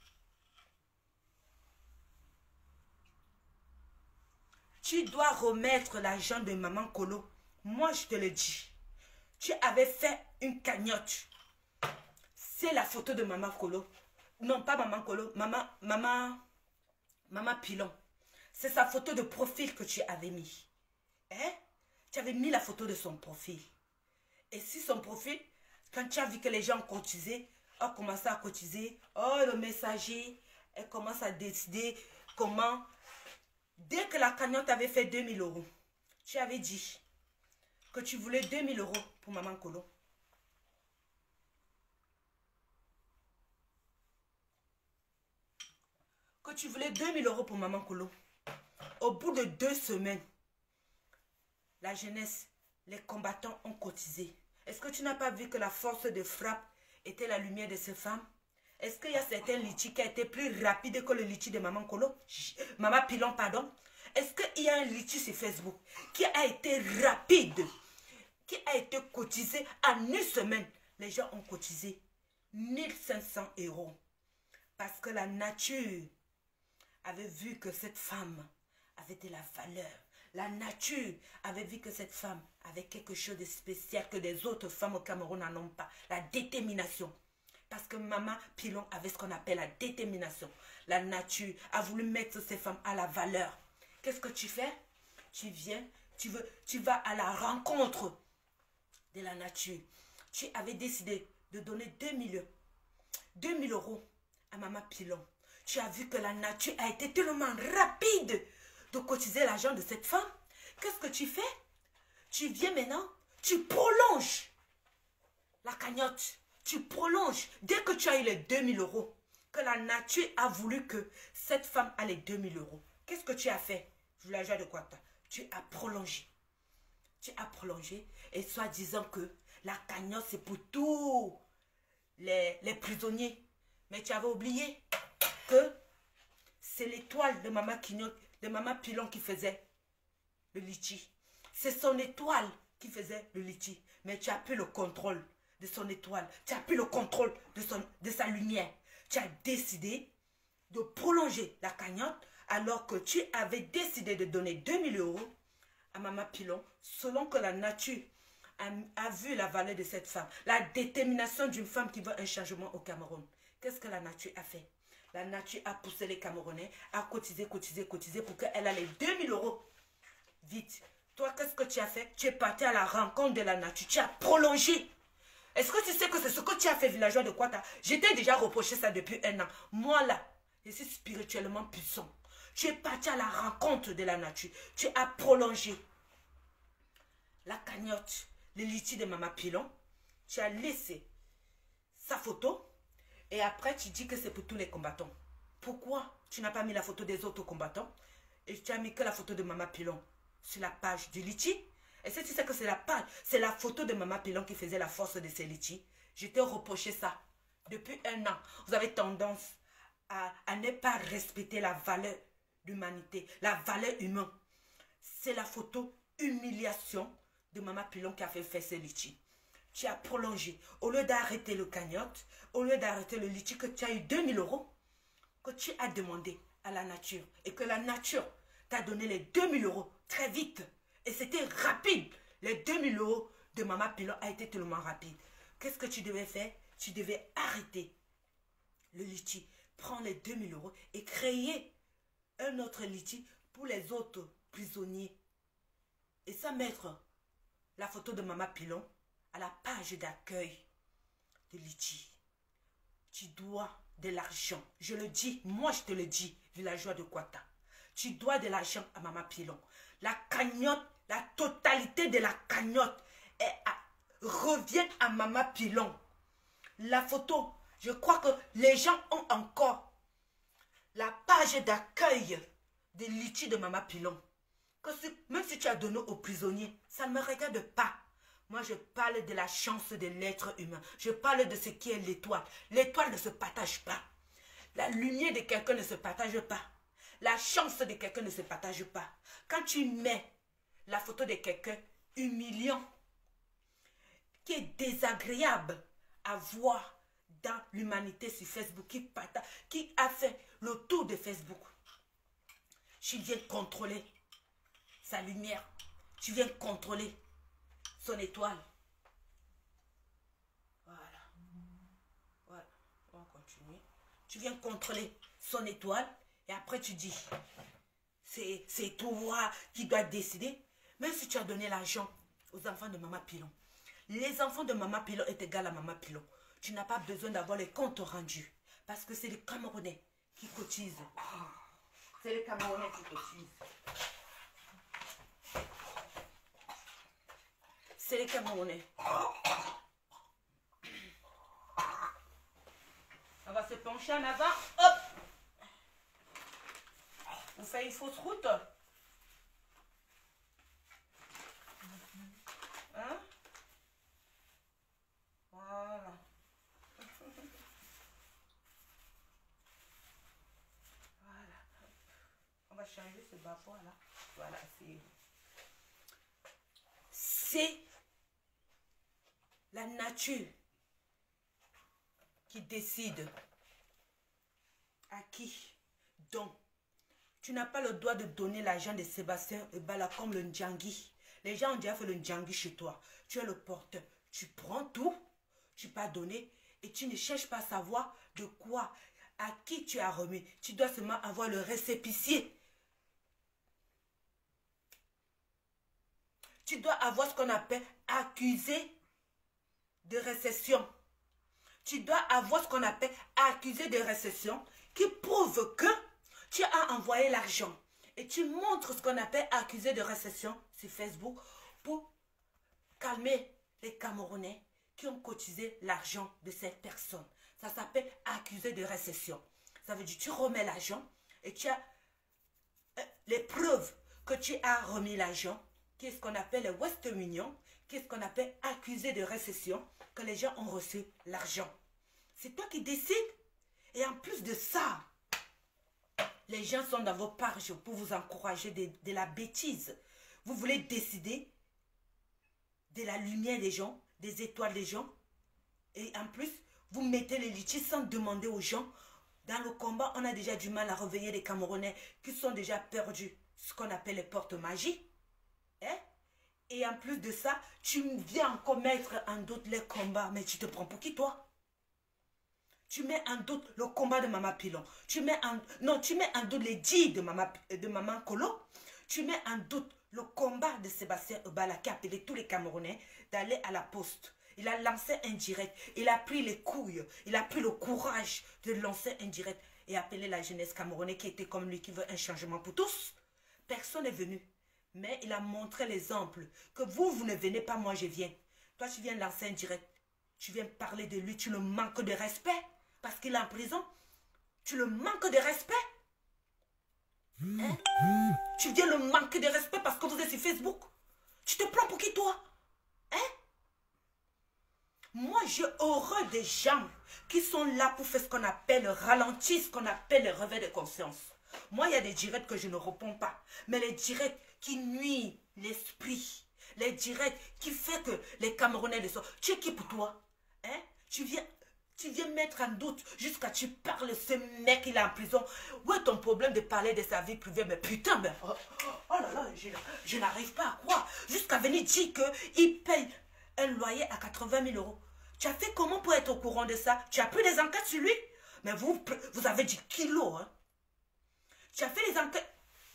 Tu dois remettre l'argent de Maman Kolo. Moi, je te le dis. Tu avais fait une cagnotte. C'est la photo de Maman Kolo. Non, pas Maman Kolo. Maman, maman, maman Pilon. C'est sa photo de profil que tu avais mis. Hein? Tu avais mis la photo de son profil. Et si son profil, quand tu as vu que les gens ont cotisé, ont commencé à cotiser, oh, le messager, elle commence à décider comment. Dès que la cagnotte avait fait deux mille euros, tu avais dit que tu voulais deux mille euros pour Maman Kolo. Que tu voulais deux mille euros pour Maman Kolo. Au bout de deux semaines, la jeunesse, les combattants ont cotisé. Est-ce que tu n'as pas vu que la force de frappe était la lumière de ces femmes? Est-ce qu'il y a certains litchis qui a été plus rapide que le litchi de Maman Kolo? Maman Pilon, pardon. Est-ce qu'il y a un litchi sur Facebook qui a été rapide, qui a été cotisé en une semaine? Les gens ont cotisé mille cinq cents euros. Parce que la nature avait vu que cette femme avait de la valeur. La nature avait vu que cette femme avait quelque chose de spécial que des autres femmes au Cameroun n'en ont pas. La détermination. Parce que Maman Pilon avait ce qu'on appelle la détermination. La nature a voulu mettre ces femmes à la valeur. Qu'est-ce que tu fais? Tu viens, tu, veux, tu vas à la rencontre de la nature. Tu avais décidé de donner deux mille euros à Maman Pilon. Tu as vu que la nature a été tellement rapide de cotiser l'argent de cette femme. Qu'est-ce que tu fais? Tu viens maintenant, tu prolonges la cagnotte. Tu prolonges. Dès que tu as eu les deux mille euros, que la nature a voulu que cette femme ait les deux mille euros, qu'est-ce que tu as fait? Je l'argent de quoi? Tu as prolongé. Tu as prolongé et soi-disant que la cagnotte c'est pour tous les, les prisonniers. Mais tu avais oublié que c'est l'étoile de Maman Quignotte, de Maman Pilon qui faisait le litchi. C'est son étoile qui faisait le litchi. Mais tu as pris le contrôle de son étoile. Tu as pris le contrôle de, son, de sa lumière. Tu as décidé de prolonger la cagnotte alors que tu avais décidé de donner deux mille euros à Maman Pilon selon que la nature a, a vu la valeur de cette femme. La détermination d'une femme qui veut un changement au Cameroun. Qu'est-ce que la nature a fait? La nature a poussé les Camerounais à cotiser, cotiser, cotiser pour qu'elle ait les deux mille euros. Vite. Toi, qu'est-ce que tu as fait? Tu es parti à la rencontre de la nature. Tu as prolongé. Est-ce que tu sais que c'est ce que tu as fait, villageois de Kwata? J'étais déjà reproché ça depuis un an. Moi, là, Je suis spirituellement puissant. Tu es parti à la rencontre de la nature. Tu as prolongé la cagnotte, le litchi de Maman Pilon. Tu as laissé sa photo. Et après, tu dis que c'est pour tous les combattants. Pourquoi tu n'as pas mis la photo des autres combattants? Et tu as mis que la photo de Maman Pilon sur la page du litchi? Et si tu sais que c'est la page, c'est la photo de Maman Pilon qui faisait la force de ces litchis. Je t'ai reproché ça. Depuis un an, vous avez tendance à, à ne pas respecter la valeur d'humanité, la valeur humaine. C'est la photo humiliation de Maman Pilon qui a fait faire ces litchis. Tu as prolongé. Au lieu d'arrêter le cagnotte, au lieu d'arrêter le litchi, que tu as eu deux mille euros, que tu as demandé à la nature et que la nature t'a donné les deux mille euros très vite. Et c'était rapide. Les deux mille euros de Maman Pilon a été tellement rapide. Qu'est-ce que tu devais faire? Tu devais arrêter le litchi, prendre les deux mille euros et créer un autre litchi pour les autres prisonniers. Et ça mettre la photo de Maman Pilon à la page d'accueil de litchi. Tu dois de l'argent. Je le dis, moi je te le dis, villageois de Kouata. Tu dois de l'argent à Maman Pilon. La cagnotte, la totalité de la cagnotte est à, revient à Maman Pilon. La photo, je crois que les gens ont encore la page d'accueil de litchi de Maman Pilon. Que si, même si tu as donné aux prisonniers, ça ne me regarde pas. Moi, je parle de la chance de l'être humain. Je parle de ce qui est l'étoile. L'étoile ne se partage pas. La lumière de quelqu'un ne se partage pas. La chance de quelqu'un ne se partage pas. Quand tu mets la photo de quelqu'un humiliant, qui est désagréable à voir dans l'humanité sur Facebook, qui, partage, qui a fait le tour de Facebook, tu viens contrôler sa lumière. Tu viens contrôler son étoile. Voilà. Voilà. On va continuer. Tu viens contrôler son étoile et après tu dis, c'est toi qui dois décider. Même si tu as donné l'argent aux enfants de Maman Pilon, les enfants de Maman Pilon est égal à Maman Pilon. Tu n'as pas besoin d'avoir les comptes rendus parce que c'est les Camerounais qui cotisent. C'est les Camerounais qui cotisent. C'est les Camerounais. On va se pencher en avant. Hop! On fait une fausse route. Hein? Voilà. Voilà. On va changer ce bas-fond là. Voilà, c'est... C'est la nature qui décide à qui. Donc, tu n'as pas le droit de donner l'argent de Sébastien Ebala comme le Ndjangi. Les gens ont déjà fait le Ndjangi chez toi. Tu es le porteur. Tu prends tout, tu peux donner et tu ne cherches pas à savoir de quoi, à qui tu as remis. Tu dois seulement avoir le récépissé. Tu dois avoir ce qu'on appelle accusé de récession. Tu dois avoir ce qu'on appelle accusé de récession qui prouve que tu as envoyé l'argent. Et tu montres ce qu'on appelle accusé de récession sur Facebook pour calmer les Camerounais qui ont cotisé l'argent de cette personne. Ça s'appelle accusé de récession. Ça veut dire que tu remets l'argent et tu as euh, les preuves que tu as remis l'argent, qui est ce qu'on appelle le Western Union, qui est ce qu'on appelle accusé de récession, que les gens ont reçu l'argent. C'est toi qui décides. Et en plus de ça, les gens sont dans vos pages pour vous encourager de, de la bêtise. Vous voulez décider de la lumière des gens, des étoiles des gens. Et en plus, vous mettez les litchis sans demander aux gens. Dans le combat, on a déjà du mal à réveiller les Camerounais qui sont déjà perdus. Ce qu'on appelle les portes magiques. Hein? Et en plus de ça, tu viens encore mettre en doute les combats. Mais tu te prends pour qui, toi? Tu mets en doute le combat de Maman Pilon. Tu mets en, non, tu mets en doute les dits de Maman, de Maman Kolo. Tu mets en doute le combat de Sébastien Ebala qui a appelé tous les Camerounais d'aller à la poste. Il a lancé un direct. Il a pris les couilles. Il a pris le courage de lancer un direct. et appeler la jeunesse camerounaise qui était comme lui, qui veut un changement pour tous. Personne n'est venu. Mais il a montré l'exemple que vous, vous ne venez pas, moi je viens. Toi, tu viens lancer un direct. Tu viens parler de lui, tu le manques de respect parce qu'il est en prison. Tu le manques de respect. Hein? Tu viens le manquer de respect parce que vous êtes sur Facebook. Tu te prends pour qui, toi? Hein? Moi, j'ai horreur des gens qui sont là pour faire ce qu'on appelle ralentir, ce qu'on appelle le réveil de conscience. Moi, il y a des directs que je ne réponds pas. Mais les directs qui nuisent l'esprit, les directs qui font que les Camerounais le sont. Tu es qui pour toi? Hein? Tu viens... Tu viens mettre en doute jusqu'à tu parles, ce mec il est en prison. Où est ton problème de parler de sa vie privée? Mais putain, mais oh, oh là là, je, je n'arrive pas à croire. Jusqu'à venir dire qu'il paye un loyer à quatre-vingt mille euros. Tu as fait comment pour être au courant de ça? Tu as pris des enquêtes sur lui? Mais vous, vous avez dit kilos. Hein? Tu as fait les enquêtes.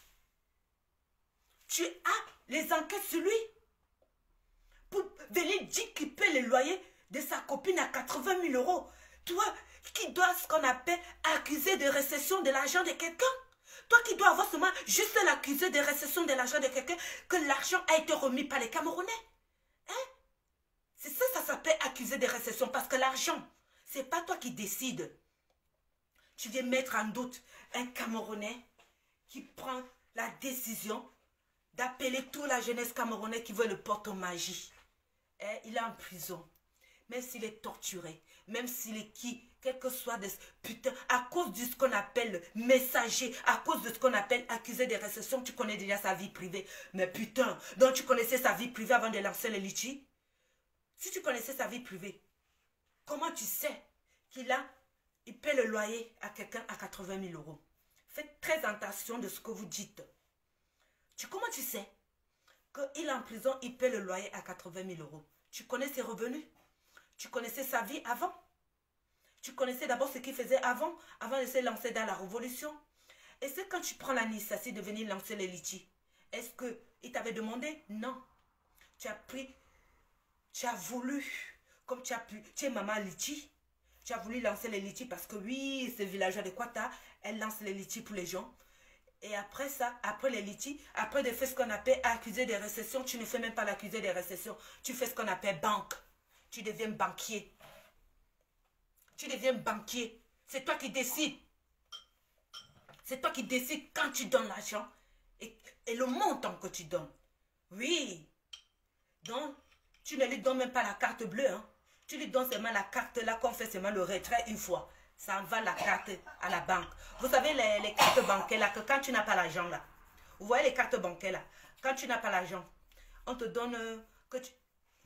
Tu as les enquêtes sur lui pour venir dire qu'il paye le loyer de sa copine à quatre-vingt mille euros. Toi qui dois ce qu'on appelle accuser de récession de l'argent de quelqu'un. Toi qui dois avoir seulement juste l'accuser de récession de l'argent de quelqu'un, que l'argent a été remis par les Camerounais. Hein? C'est ça, ça s'appelle accuser de récession. Parce que l'argent, c'est pas toi qui décides. Tu viens mettre en doute un Camerounais qui prend la décision d'appeler toute la jeunesse camerounaise qui veut le porte au magie. Hein? Il est en prison. Même s'il est torturé, même s'il est qui, quel que soit des... Putain, à cause de ce qu'on appelle messager, à cause de ce qu'on appelle accusé de récession, tu connais déjà sa vie privée. Mais putain, donc tu connaissais sa vie privée avant de lancer le litchi? Si tu connaissais sa vie privée, comment tu sais qu'il a, il paie le loyer à quelqu'un à quatre-vingt mille euros? Faites très attention de ce que vous dites. Tu, comment tu sais qu'il est en prison, il paie le loyer à quatre-vingt mille euros? Tu connais ses revenus? Tu connaissais sa vie avant? Tu connaissais d'abord ce qu'il faisait avant, avant de se lancer dans la révolution? Et c'est quand tu prends l'initiative de venir lancer les litchis, est-ce qu'il t'avait demandé? Non. Tu as pris, tu as voulu, comme tu as pu, tu es maman litchi, tu as voulu lancer les litchis parce que oui, ce villageois de Kwata, elle lance les litchis pour les gens. Et après ça, après les litchis, après de faire ce qu'on appelle accuser des récessions, tu ne fais même pas l'accuser des récessions, tu fais ce qu'on appelle banque. Tu deviens banquier. Tu deviens banquier. C'est toi qui décides. C'est toi qui décides quand tu donnes l'argent et, et le montant que tu donnes. Oui. Donc, tu ne lui donnes même pas la carte bleue. Hein. Tu lui donnes seulement la carte là qu'on fait seulement le retrait une fois. Ça en va la carte à la banque. Vous savez les, les cartes bancaires là, que quand tu n'as pas l'argent là. Vous voyez les cartes bancaires là. Quand tu n'as pas l'argent, on te donne euh, que tu...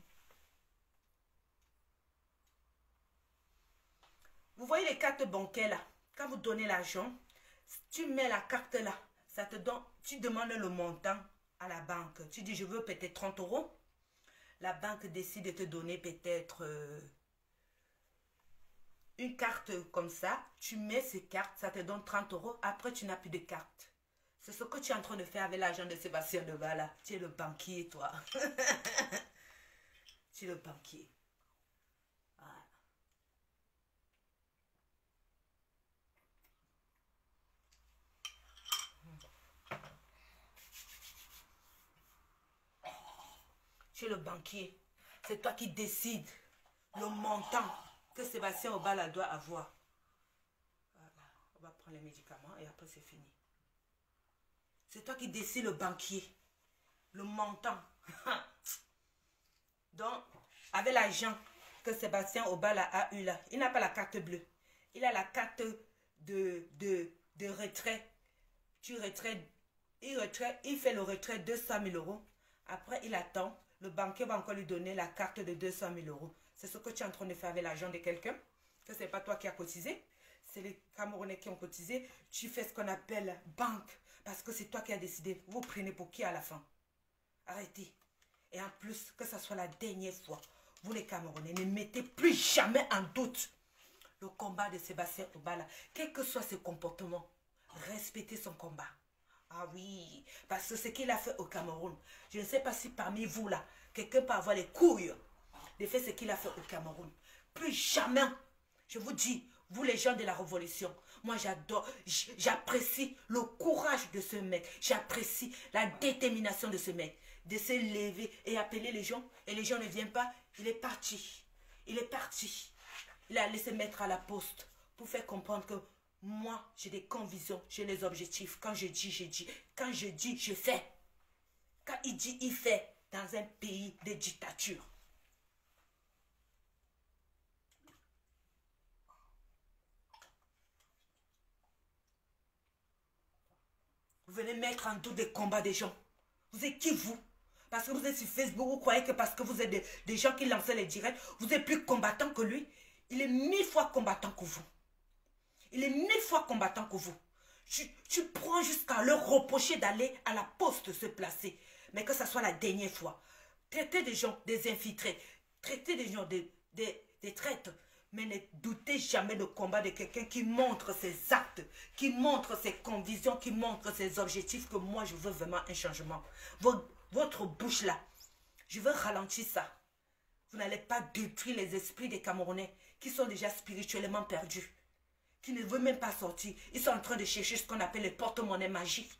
Vous voyez les cartes bancaires là, quand vous donnez l'argent, tu mets la carte là, ça te donne, tu demandes le montant à la banque. Tu dis je veux peut-être trente euros. La banque décide de te donner peut-être euh, une carte comme ça. Tu mets ces cartes, ça te donne trente euros. Après tu n'as plus de carte. C'est ce que tu es en train de faire avec l'argent de Sébastien Devala. Tu es le banquier toi. Tu es le banquier. Voilà. Tu es le banquier. C'est toi qui décides le montant que Sébastien Obala doit avoir. Voilà. On va prendre les médicaments et après c'est fini. C'est toi qui décides le banquier. Le montant. Donc, avec l'argent que Sébastien Obala a eu là, il n'a pas la carte bleue. Il a la carte de, de, de retrait. Tu retrais, il retrait, il fait le retrait de deux cent mille euros. Après, il attend. Le banquier va encore lui donner la carte de deux cent mille euros. C'est ce que tu es en train de faire avec l'argent de quelqu'un. Que ce n'est pas toi qui as cotisé. C'est les Camerounais qui ont cotisé. Tu fais ce qu'on appelle banque. Parce que c'est toi qui as décidé. Vous prenez pour qui à la fin? Arrêtez. Et en plus, que ce soit la dernière fois, vous les Camerounais, ne mettez plus jamais en doute le combat de Sébastien Obala. Quel que soit ses comportements, respectez son combat. Ah oui, parce que ce qu'il a fait au Cameroun, je ne sais pas si parmi vous là, quelqu'un peut avoir les couilles de faire ce qu'il a fait au Cameroun. Plus jamais, je vous dis, Vous les gens de la révolution, moi j'adore, j'apprécie le courage de ce mec. J'apprécie la détermination de ce mec. De se lever et appeler les gens. Et les gens ne viennent pas. Il est parti. Il est parti. Il a laissé mettre à la poste pour faire comprendre que moi, j'ai des convictions, j'ai des objectifs. Quand je dis, je dis. Quand je dis, je fais. Quand il dit, il fait. Dans un pays de dictature. Vous venez mettre en doute des combats des gens. Vous êtes qui vous? Parce que vous êtes sur Facebook, vous croyez que parce que vous êtes des, des gens qui lançaient les directs, vous êtes plus combattant que lui. Il est mille fois combattant que vous. Il est mille fois combattant que vous. Tu, tu prends jusqu'à leur reprocher d'aller à la poste se placer. Mais que ce soit la dernière fois. Traitez des gens des infiltrés. Traitez des gens des, des, des traites. Mais ne doutez jamais le combat de quelqu'un qui montre ses actes, qui montre ses convictions, qui montre ses objectifs, que moi je veux vraiment un changement. Votre, votre bouche là, je veux ralentir ça. Vous n'allez pas détruire les esprits des Camerounais qui sont déjà spirituellement perdus, qui ne veulent même pas sortir. Ils sont en train de chercher ce qu'on appelle les porte-monnaie magiques.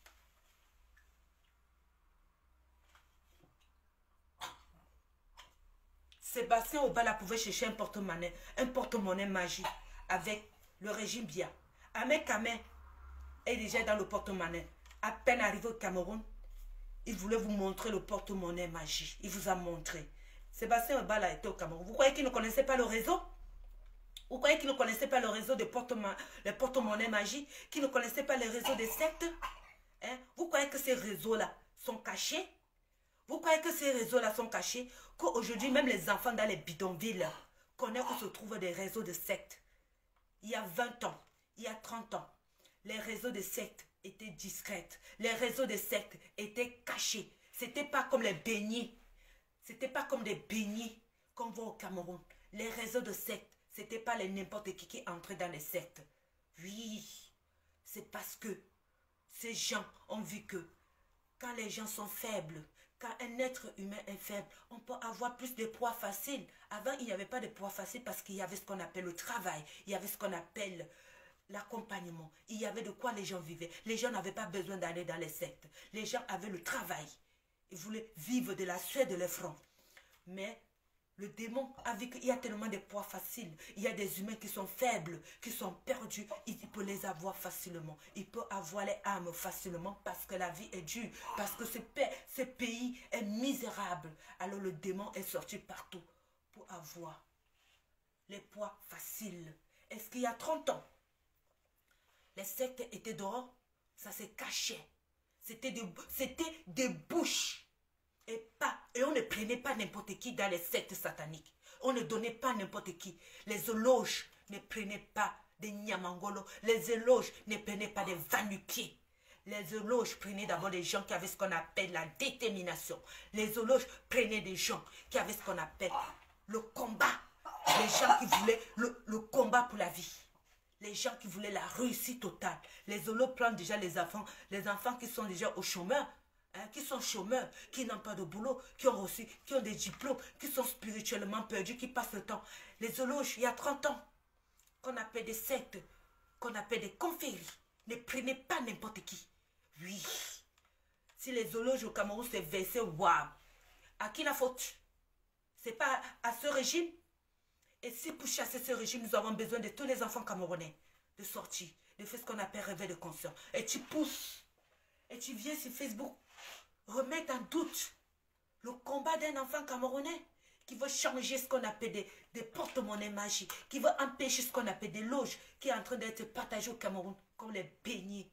Sébastien Obala pouvait chercher un porte-monnaie, un porte-monnaie magique avec le régime Biya. Ahmed Kamé est déjà dans le porte-monnaie. À peine arrivé au Cameroun, il voulait vous montrer le porte-monnaie magique. Il vous a montré. Sébastien Obala était au Cameroun. Vous croyez qu'il ne connaissait pas le réseau? Vous croyez qu'il ne connaissait pas le réseau des porte-monnaie porte magiques? Qu'il ne connaissait pas le réseau des sectes? Hein? Vous croyez que ces réseaux-là sont cachés? Vous croyez que ces réseaux-là sont cachés? Qu'aujourd'hui, même les enfants dans les bidonvilles connaissent où se trouvent des réseaux de sectes. Il y a vingt ans, il y a trente ans, les réseaux de sectes étaient discrets. Les réseaux de sectes étaient cachés. Ce n'était pas comme les beignets. Ce n'était pas comme des beignets qu'on voit au Cameroun. Les réseaux de sectes, ce n'était pas les n'importe qui qui entraient dans les sectes. Oui, c'est parce que ces gens ont vu que quand les gens sont faibles, quand un être humain est faible, on peut avoir plus de poids facile. Avant, il n'y avait pas de poids facile parce qu'il y avait ce qu'on appelle le travail. Il y avait ce qu'on appelle l'accompagnement. Il y avait de quoi les gens vivaient. Les gens n'avaient pas besoin d'aller dans les sectes. Les gens avaient le travail. Ils voulaient vivre de la sueur de leur front. Mais le démon a vu qu'il y a tellement de poids faciles. Il y a des humains qui sont faibles, qui sont perdus. Il peut les avoir facilement. Il peut avoir les âmes facilement parce que la vie est dure. Parce que ce, ce pays est misérable. Alors le démon est sorti partout pour avoir les poids faciles. Est-ce qu'il y a trente ans, les sectes étaient dehors? Ça se cachait. C'était des, c'était des bouches. Et, pas, et on ne prenait pas n'importe qui dans les sectes sataniques. On ne donnait pas n'importe qui. Les éloges ne prenaient pas des Nyamangolo. Les éloges ne prenaient pas des vanupiers. Les éloges prenaient d'abord des gens qui avaient ce qu'on appelle la détermination. Les éloges prenaient des gens qui avaient ce qu'on appelle le combat. Les gens qui voulaient le, le combat pour la vie. Les gens qui voulaient la réussite totale. Les éloges prennent déjà les enfants, les enfants qui sont déjà au chômeur. Hein, qui sont chômeurs, qui n'ont pas de boulot, qui ont reçu, qui ont des diplômes, qui sont spirituellement perdus, qui passent le temps. Les zoologes, il y a trente ans, qu'on appelle des sectes, qu'on appelle des conféries, ne prenez pas n'importe qui. Oui, si les zoologes au Cameroun s'est versé, waouh, à qui la faute? C'est pas à ce régime? Et si pour chasser ce régime, nous avons besoin de tous les enfants camerounais, de sortir, de faire ce qu'on appelle réveil de conscience. Et tu pousses, et tu viens sur Facebook, remettre en doute le combat d'un enfant camerounais qui veut changer ce qu'on appelle des, des porte-monnaies magiques, qui veut empêcher ce qu'on appelle des loges qui est en train d'être partagées au Cameroun comme les beignets.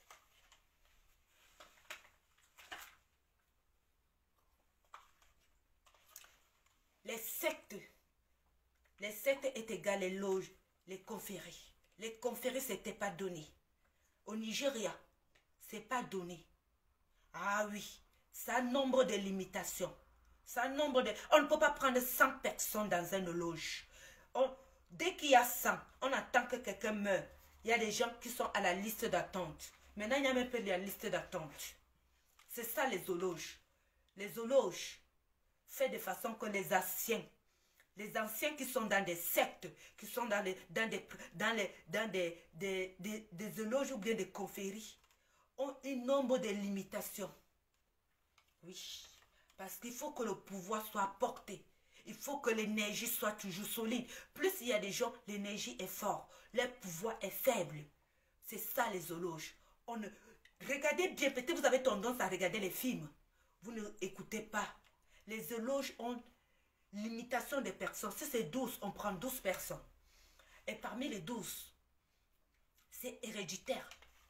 Les sectes, les sectes est égal les loges, les conféries. Les conféries, ce n'était pas donné. Au Nigeria, ce n'est pas donné. Ah oui, ça a nombre de limitations. Ça a nombre de... On ne peut pas prendre cent personnes dans une loge. On... Dès qu'il y a cent, on attend que quelqu'un meure. Il y a des gens qui sont à la liste d'attente. Maintenant, il y a même plus la liste d'attente. C'est ça les zoologes. Les zoologes fait de façon que les anciens Les anciens qui sont dans des sectes, qui sont dans, les, dans, des, dans, les, dans des, des, des, des éloges ou bien des conféries, ont un nombre de limitations. Oui, parce qu'il faut que le pouvoir soit porté. Il faut que l'énergie soit toujours solide. Plus il y a des gens, l'énergie est forte. Le pouvoir est faible. C'est ça les zoologes. On ne... Regardez bien, peut-être vous avez tendance à regarder les films. Vous ne écoutez pas. Les zoologes ont limitation des personnes. Si c'est douze, on prend douze personnes. Et parmi les douze, c'est héréditaire.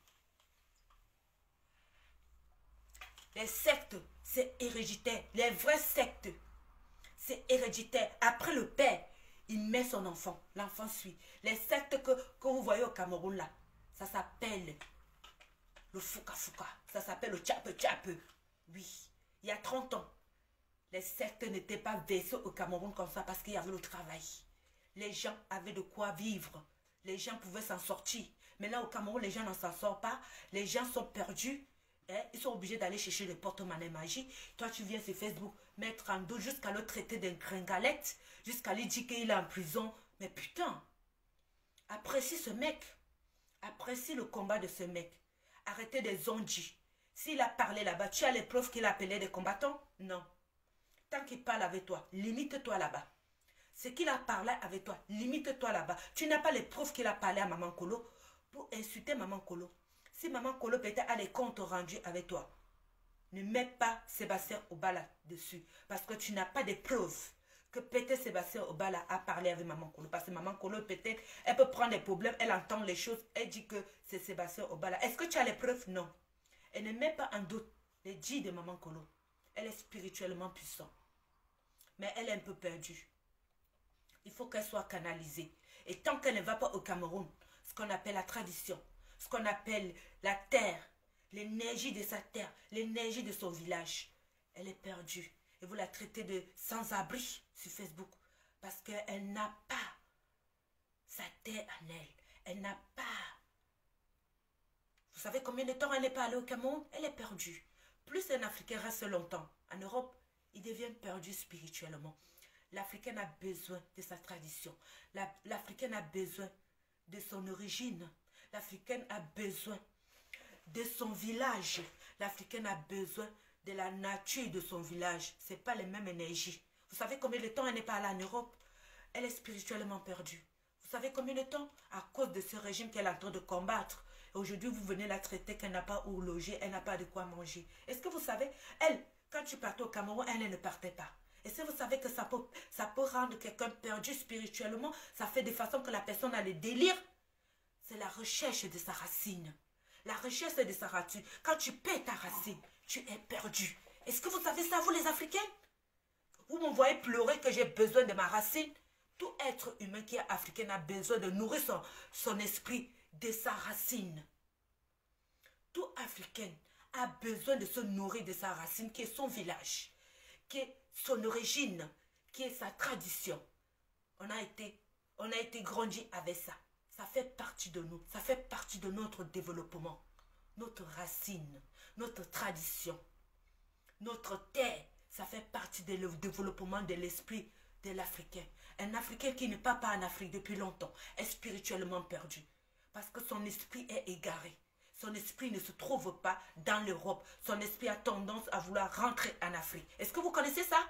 Les sectes, c'est héréditaire. Les vraies sectes, c'est héréditaire. Après le père, il met son enfant. L'enfant suit. Les sectes que, que vous voyez au Cameroun là, ça s'appelle le Fouka Fouka. Ça s'appelle le Tchape Tchape. Oui, il y a trente ans. Les sectes n'étaient pas versées au Cameroun comme ça parce qu'il y avait le travail. Les gens avaient de quoi vivre. Les gens pouvaient s'en sortir. Mais là, au Cameroun, les gens ne s'en sortent pas. Les gens sont perdus. Hein? Ils sont obligés d'aller chercher le porte-monnaie magique. Toi, tu viens sur Facebook mettre en dos jusqu'à le traiter d'un gringalette, jusqu'à lui dire qu'il est en prison. Mais putain, apprécie ce mec. Apprécie le combat de ce mec. Arrêtez des zondis. S'il a parlé là-bas, tu as les preuves qu'il appelait des combattants? Non. Tant qu'il parle avec toi, limite-toi là-bas. Ce qu'il a parlé avec toi, limite-toi là-bas. Tu n'as pas les preuves qu'il a parlé à Maman Kolo pour insulter Maman Kolo. Si Maman Kolo peut-être a les comptes rendus avec toi, ne mets pas Sébastien Obala dessus. Parce que tu n'as pas de preuves que peut-être Sébastien Obala a parlé avec Maman Kolo. Parce que Maman Kolo peut-être, elle peut prendre des problèmes, elle entend les choses, elle dit que c'est Sébastien Obala. Est-ce que tu as les preuves? Non. Elle ne met pas en doute les dits de Maman Kolo. Elle est spirituellement puissante. Mais elle est un peu perdue. Il faut qu'elle soit canalisée. Et tant qu'elle ne va pas au Cameroun, ce qu'on appelle la tradition, ce qu'on appelle la terre, l'énergie de sa terre, l'énergie de son village, elle est perdue. Et vous la traitez de sans-abri sur Facebook. Parce qu'elle n'a pas sa terre en elle. Elle n'a pas... Vous savez combien de temps elle n'est pas allée au Cameroun? Elle est perdue. Plus un Africain reste longtemps en Europe, il devient perdu spirituellement. L'Africain a besoin de sa tradition. L'Africain a besoin de son origine. L'Africain a besoin de son village. L'Africain a besoin de la nature de son village. Ce n'est pas les mêmes énergies. Vous savez combien de temps elle n'est pas allée en Europe? Elle est spirituellement perdue. Vous savez combien de temps? À cause de ce régime qu'elle est en train de combattre. Aujourd'hui, vous venez la traiter qu'elle n'a pas où loger, elle n'a pas de quoi manger. Est-ce que vous savez, elle, quand tu partais au Cameroun, elle, elle ne partait pas. Et si vous savez que ça peut, ça peut rendre quelqu'un perdu spirituellement, ça fait de façon que la personne a le délire. C'est la recherche de sa racine. La recherche de sa racine. Quand tu perds ta racine, tu es perdu. Est-ce que vous savez ça, vous les Africains? Vous me voyez pleurer que j'ai besoin de ma racine. Tout être humain qui est africain a besoin de nourrir son, son esprit de sa racine. Tout Africain a besoin de se nourrir de sa racine qui est son village, qui est son origine, qui est sa tradition. On a été, on a été grandi avec ça. Ça fait partie de nous. Ça fait partie de notre développement. Notre racine, notre tradition, notre terre. Ça fait partie du développement de l'esprit de l'Africain. Un Africain qui n'est pas, pas en Afrique depuis longtemps est spirituellement perdu. Parce que son esprit est égaré. Son esprit ne se trouve pas dans l'Europe. Son esprit a tendance à vouloir rentrer en Afrique. Est-ce que vous connaissez ça?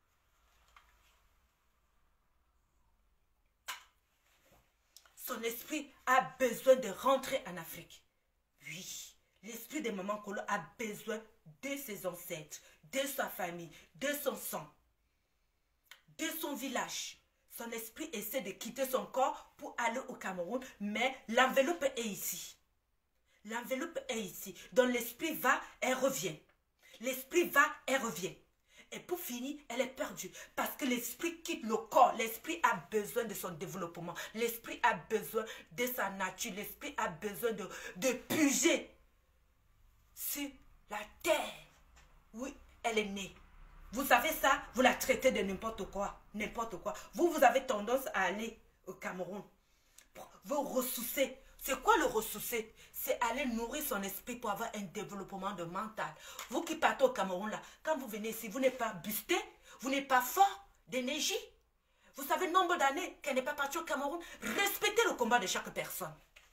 Son esprit a besoin de rentrer en Afrique. Oui, l'esprit de Maman Kolo a besoin de ses ancêtres, de sa famille, de son sang, de son village. Son esprit essaie de quitter son corps pour aller au Cameroun, mais l'enveloppe est ici. L'enveloppe est ici. Donc l'esprit va et revient. L'esprit va et revient. Et pour finir, elle est perdue. Parce que l'esprit quitte le corps. L'esprit a besoin de son développement. L'esprit a besoin de sa nature. L'esprit a besoin de, de puiser sur la terre. Oui, elle est née. Vous savez ça, vous la traitez de n'importe quoi. N'importe quoi. Vous, vous avez tendance à aller au Cameroun. Vous ressourcer. C'est quoi le ressourcer? C'est aller nourrir son esprit pour avoir un développement de mental. Vous qui partez au Cameroun là, quand vous venez ici, vous n'êtes pas busté, vous n'êtes pas fort d'énergie. Vous savez le nombre d'années qu'elle n'est pas partie au Cameroun. Respectez le combat de chaque personne.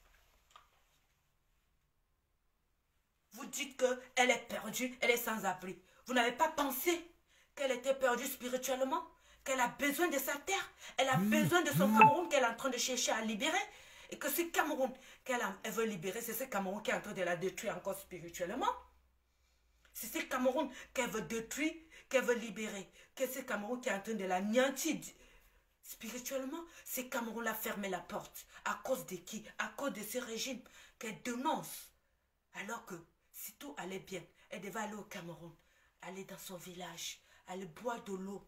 Vous dites qu'elle est perdue, elle est sans abri. Vous n'avez pas pensé qu'elle était perdue spirituellement, qu'elle a besoin de sa terre, elle a besoin de son Cameroun qu'elle est en train de chercher à libérer. Et que ce Cameroun qu'elle veut libérer, c'est ce Cameroun qui est en train de la détruire encore spirituellement. C'est ce Cameroun qu'elle veut détruire, qu'elle veut libérer. Que ce Cameroun qui est en train de la niantir spirituellement. Ce Cameroun a fermé la porte. À cause de qui? À cause de ce régime qu'elle dénonce. Alors que si tout allait bien, elle devait aller au Cameroun, aller dans son village, aller boire de l'eau,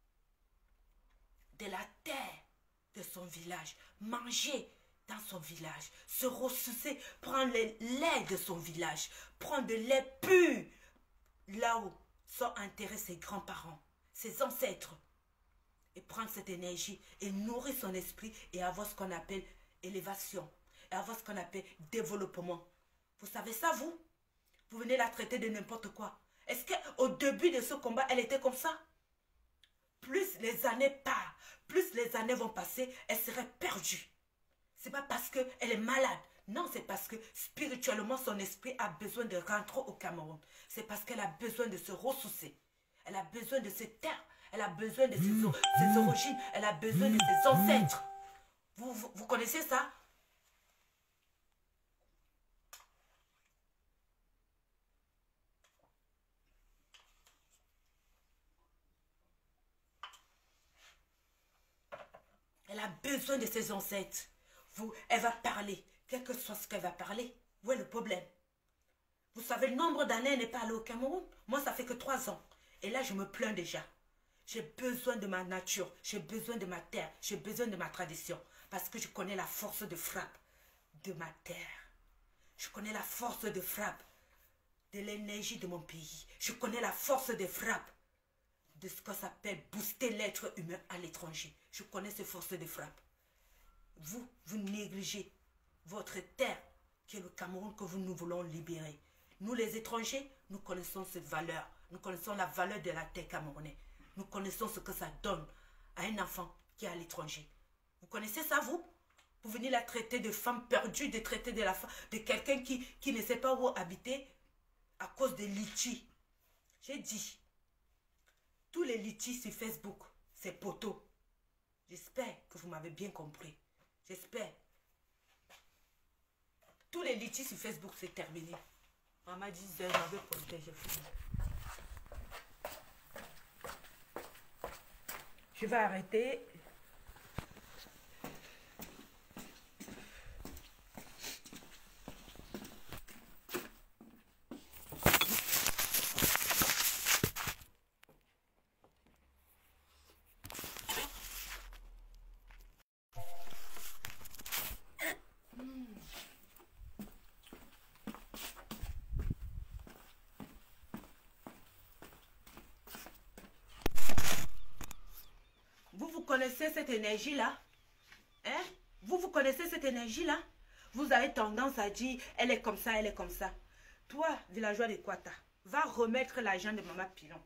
de la terre de son village, manger dans son village, se ressourcer, prendre le lait de son village, prendre de lait pur, là où sont enterrés ses grands-parents, ses ancêtres, et prendre cette énergie et nourrir son esprit et avoir ce qu'on appelle élévation, et avoir ce qu'on appelle développement. Vous savez ça, vous? Vous venez la traiter de n'importe quoi. Est-ce qu'au début de ce combat, elle était comme ça? Plus les années passent, plus les années vont passer, elle serait perdue. Ce n'est pas parce qu'elle est malade. Non, c'est parce que spirituellement, son esprit a besoin de rentrer au Cameroun. C'est parce qu'elle a besoin de se ressourcer. Elle a besoin de ses terres. Elle a besoin de ses, ses origines. Elle a besoin de ses ancêtres. Vous, vous, vous connaissez ça? Elle a besoin de ses ancêtres. Vous, elle va parler. Quel que soit ce qu'elle va parler. Où est le problème? Vous savez le nombre d'années elle n'est pas allée au Cameroun? Moi, ça fait que trois ans. Et là, je me plains déjà. J'ai besoin de ma nature. J'ai besoin de ma terre. J'ai besoin de ma tradition. Parce que je connais la force de frappe de ma terre. Je connais la force de frappe de l'énergie de mon pays. Je connais la force de frappe de ce qu'on s'appelle booster l'être humain à l'étranger. Je connais ces forces de frappe. Vous, vous négligez votre terre, qui est le Cameroun que vous nous voulons libérer. Nous, les étrangers, nous connaissons ces valeurs. Nous connaissons la valeur de la terre camerounaise. Nous connaissons ce que ça donne à un enfant qui est à l'étranger. Vous connaissez ça, vous? Vous venez la traiter de femme perdue, de traiter de, la de quelqu'un qui, qui ne sait pas où habiter à cause des litis. J'ai dit, tous les litis sur Facebook, c'est poteau. J'espère que vous m'avez bien compris. J'espère. Tous les litiges sur Facebook, c'est terminé. Maman disait, je m'avais protégé. Je vais arrêter. Vous connaissez cette énergie-là? Hein? Vous, vous connaissez cette énergie-là? Vous avez tendance à dire, elle est comme ça, elle est comme ça. Toi, villageois de Kwata, va remettre l'argent de Maman Pilon.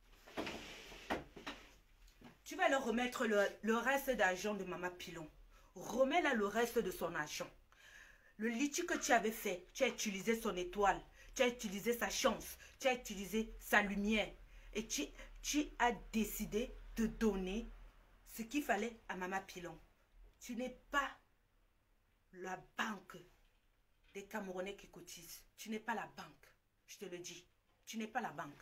Tu vas leur remettre le, le reste d'argent de Maman Pilon. Remets-la le reste de son argent. Le litige que tu avais fait, tu as utilisé son étoile, tu as utilisé sa chance, tu as utilisé sa lumière. Et tu, tu as décidé de donner ce qu'il fallait à Maman Pilon. Tu n'es pas la banque des Camerounais qui cotisent. Tu n'es pas la banque. Je te le dis. Tu n'es pas la banque.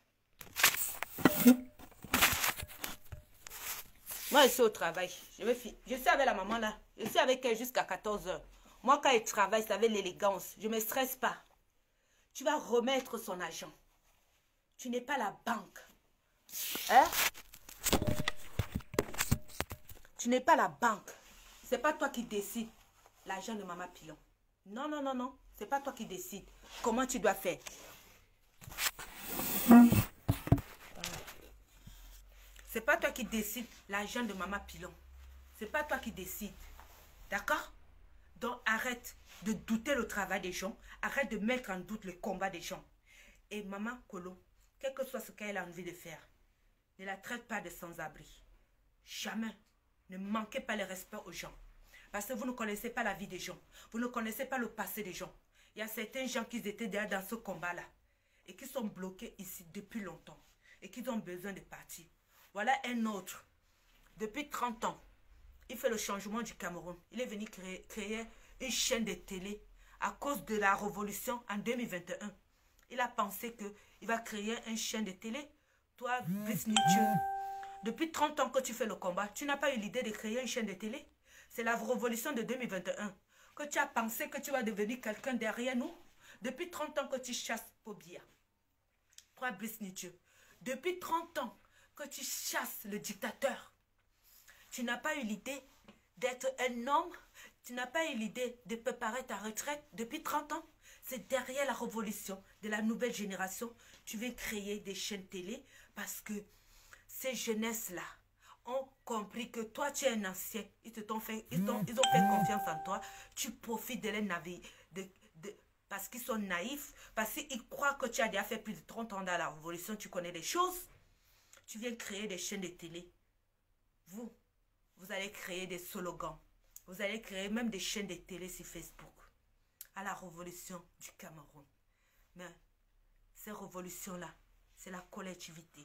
Moi, je suis au travail. Je, vais je suis avec la maman là. Je suis avec elle jusqu'à quatorze heures. Moi, quand elle travaille, c'est avec l'élégance. Je ne me stresse pas. Tu vas remettre son argent. Tu n'es pas la banque. Hein? Tu n'es pas la banque. C'est pas toi qui décides l'argent de Maman Pilon. Non, non, non, non. C'est pas toi qui décides comment tu dois faire. C'est pas toi qui décides l'argent de Maman Pilon. C'est pas toi qui décides. D'accord? Donc arrête de douter le travail des gens. Arrête de mettre en doute le combat des gens. Et Maman Kolo, quel que soit ce qu'elle a envie de faire, ne la traite pas de sans-abri. Jamais. Ne manquez pas le respect aux gens. Parce que vous ne connaissez pas la vie des gens. Vous ne connaissez pas le passé des gens. Il y a certains gens qui étaient déjà dans ce combat-là. Et qui sont bloqués ici depuis longtemps. Et qui ont besoin de partir. Voilà un autre. Depuis trente ans, il fait le changement du Cameroun. Il est venu créer, créer une chaîne de télé à cause de la révolution en deux mille vingt et un. Il a pensé qu'il va créer une chaîne de télé. Toi, Brice Nietzsche, depuis trente ans que tu fais le combat, tu n'as pas eu l'idée de créer une chaîne de télé. C'est la révolution de deux mille vingt et un que tu as pensé que tu vas devenir quelqu'un derrière nous. Depuis trente ans que tu chasses Pobia. Toi, Brice Nietzsche, depuis trente ans que tu chasses le dictateur. Tu n'as pas eu l'idée d'être un homme. Tu n'as pas eu l'idée de préparer ta retraite depuis trente ans. C'est derrière la révolution de la nouvelle génération. Tu veux créer des chaînes télé parce que ces jeunesses-là ont compris que toi, tu es un ancien. Ils te t'ont fait, ils ont, ils ont fait confiance en toi. Tu profites de les naviguer. De, de, parce qu'ils sont naïfs. Parce qu'ils croient que tu as déjà fait plus de trente ans dans la révolution. Tu connais des choses. Tu viens créer des chaînes de télé. Vous, vous allez créer des slogans. Vous allez créer même des chaînes de télé sur Facebook. À la révolution du Cameroun. Mais ces révolutions-là, c'est la collectivité.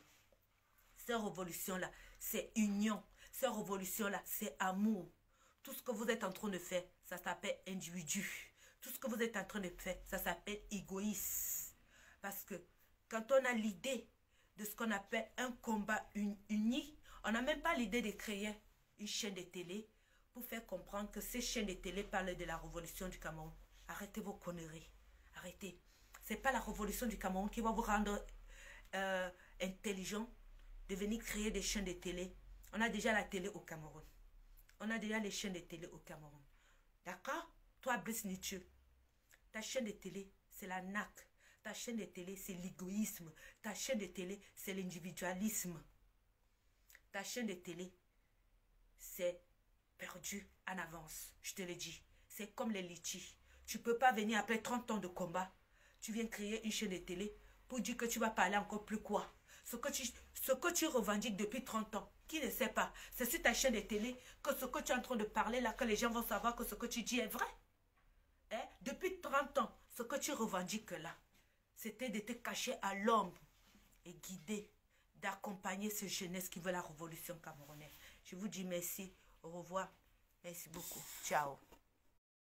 Ces révolutions-là, c'est union. Ces révolutions-là, c'est amour. Tout ce que vous êtes en train de faire, ça s'appelle individu. Tout ce que vous êtes en train de faire, ça s'appelle égoïste. Parce que quand on a l'idée de ce qu'on appelle un combat uni, on n'a même pas l'idée de créer une chaîne de télé pour faire comprendre que ces chaînes de télé parlent de la révolution du Cameroun. Arrêtez vos conneries. Arrêtez. Ce n'est pas la révolution du Cameroun qui va vous rendre euh, intelligent de venir créer des chaînes de télé. On a déjà la télé au Cameroun. On a déjà les chaînes de télé au Cameroun. D'accord? Toi, Brice Nietzsche, ta chaîne de télé, c'est la N A C. Ta chaîne de télé, c'est l'égoïsme. Ta chaîne de télé, c'est l'individualisme. Ta chaîne de télé, c'est perdu en avance. Je te le dis. C'est comme les litchis. Tu ne peux pas venir après trente ans de combat. Tu viens créer une chaîne de télé pour dire que tu vas parler encore plus quoi. Ce que tu, ce que tu revendiques depuis trente ans, qui ne sait pas, c'est sur ta chaîne de télé que ce que tu es en train de parler là, que les gens vont savoir que ce que tu dis est vrai. Hein? Depuis trente ans, ce que tu revendiques là, c'était de te cacher à l'ombre et guider, d'accompagner ces jeunesses qui veulent la révolution camerounaise. Je vous dis merci, au revoir, merci beaucoup, ciao.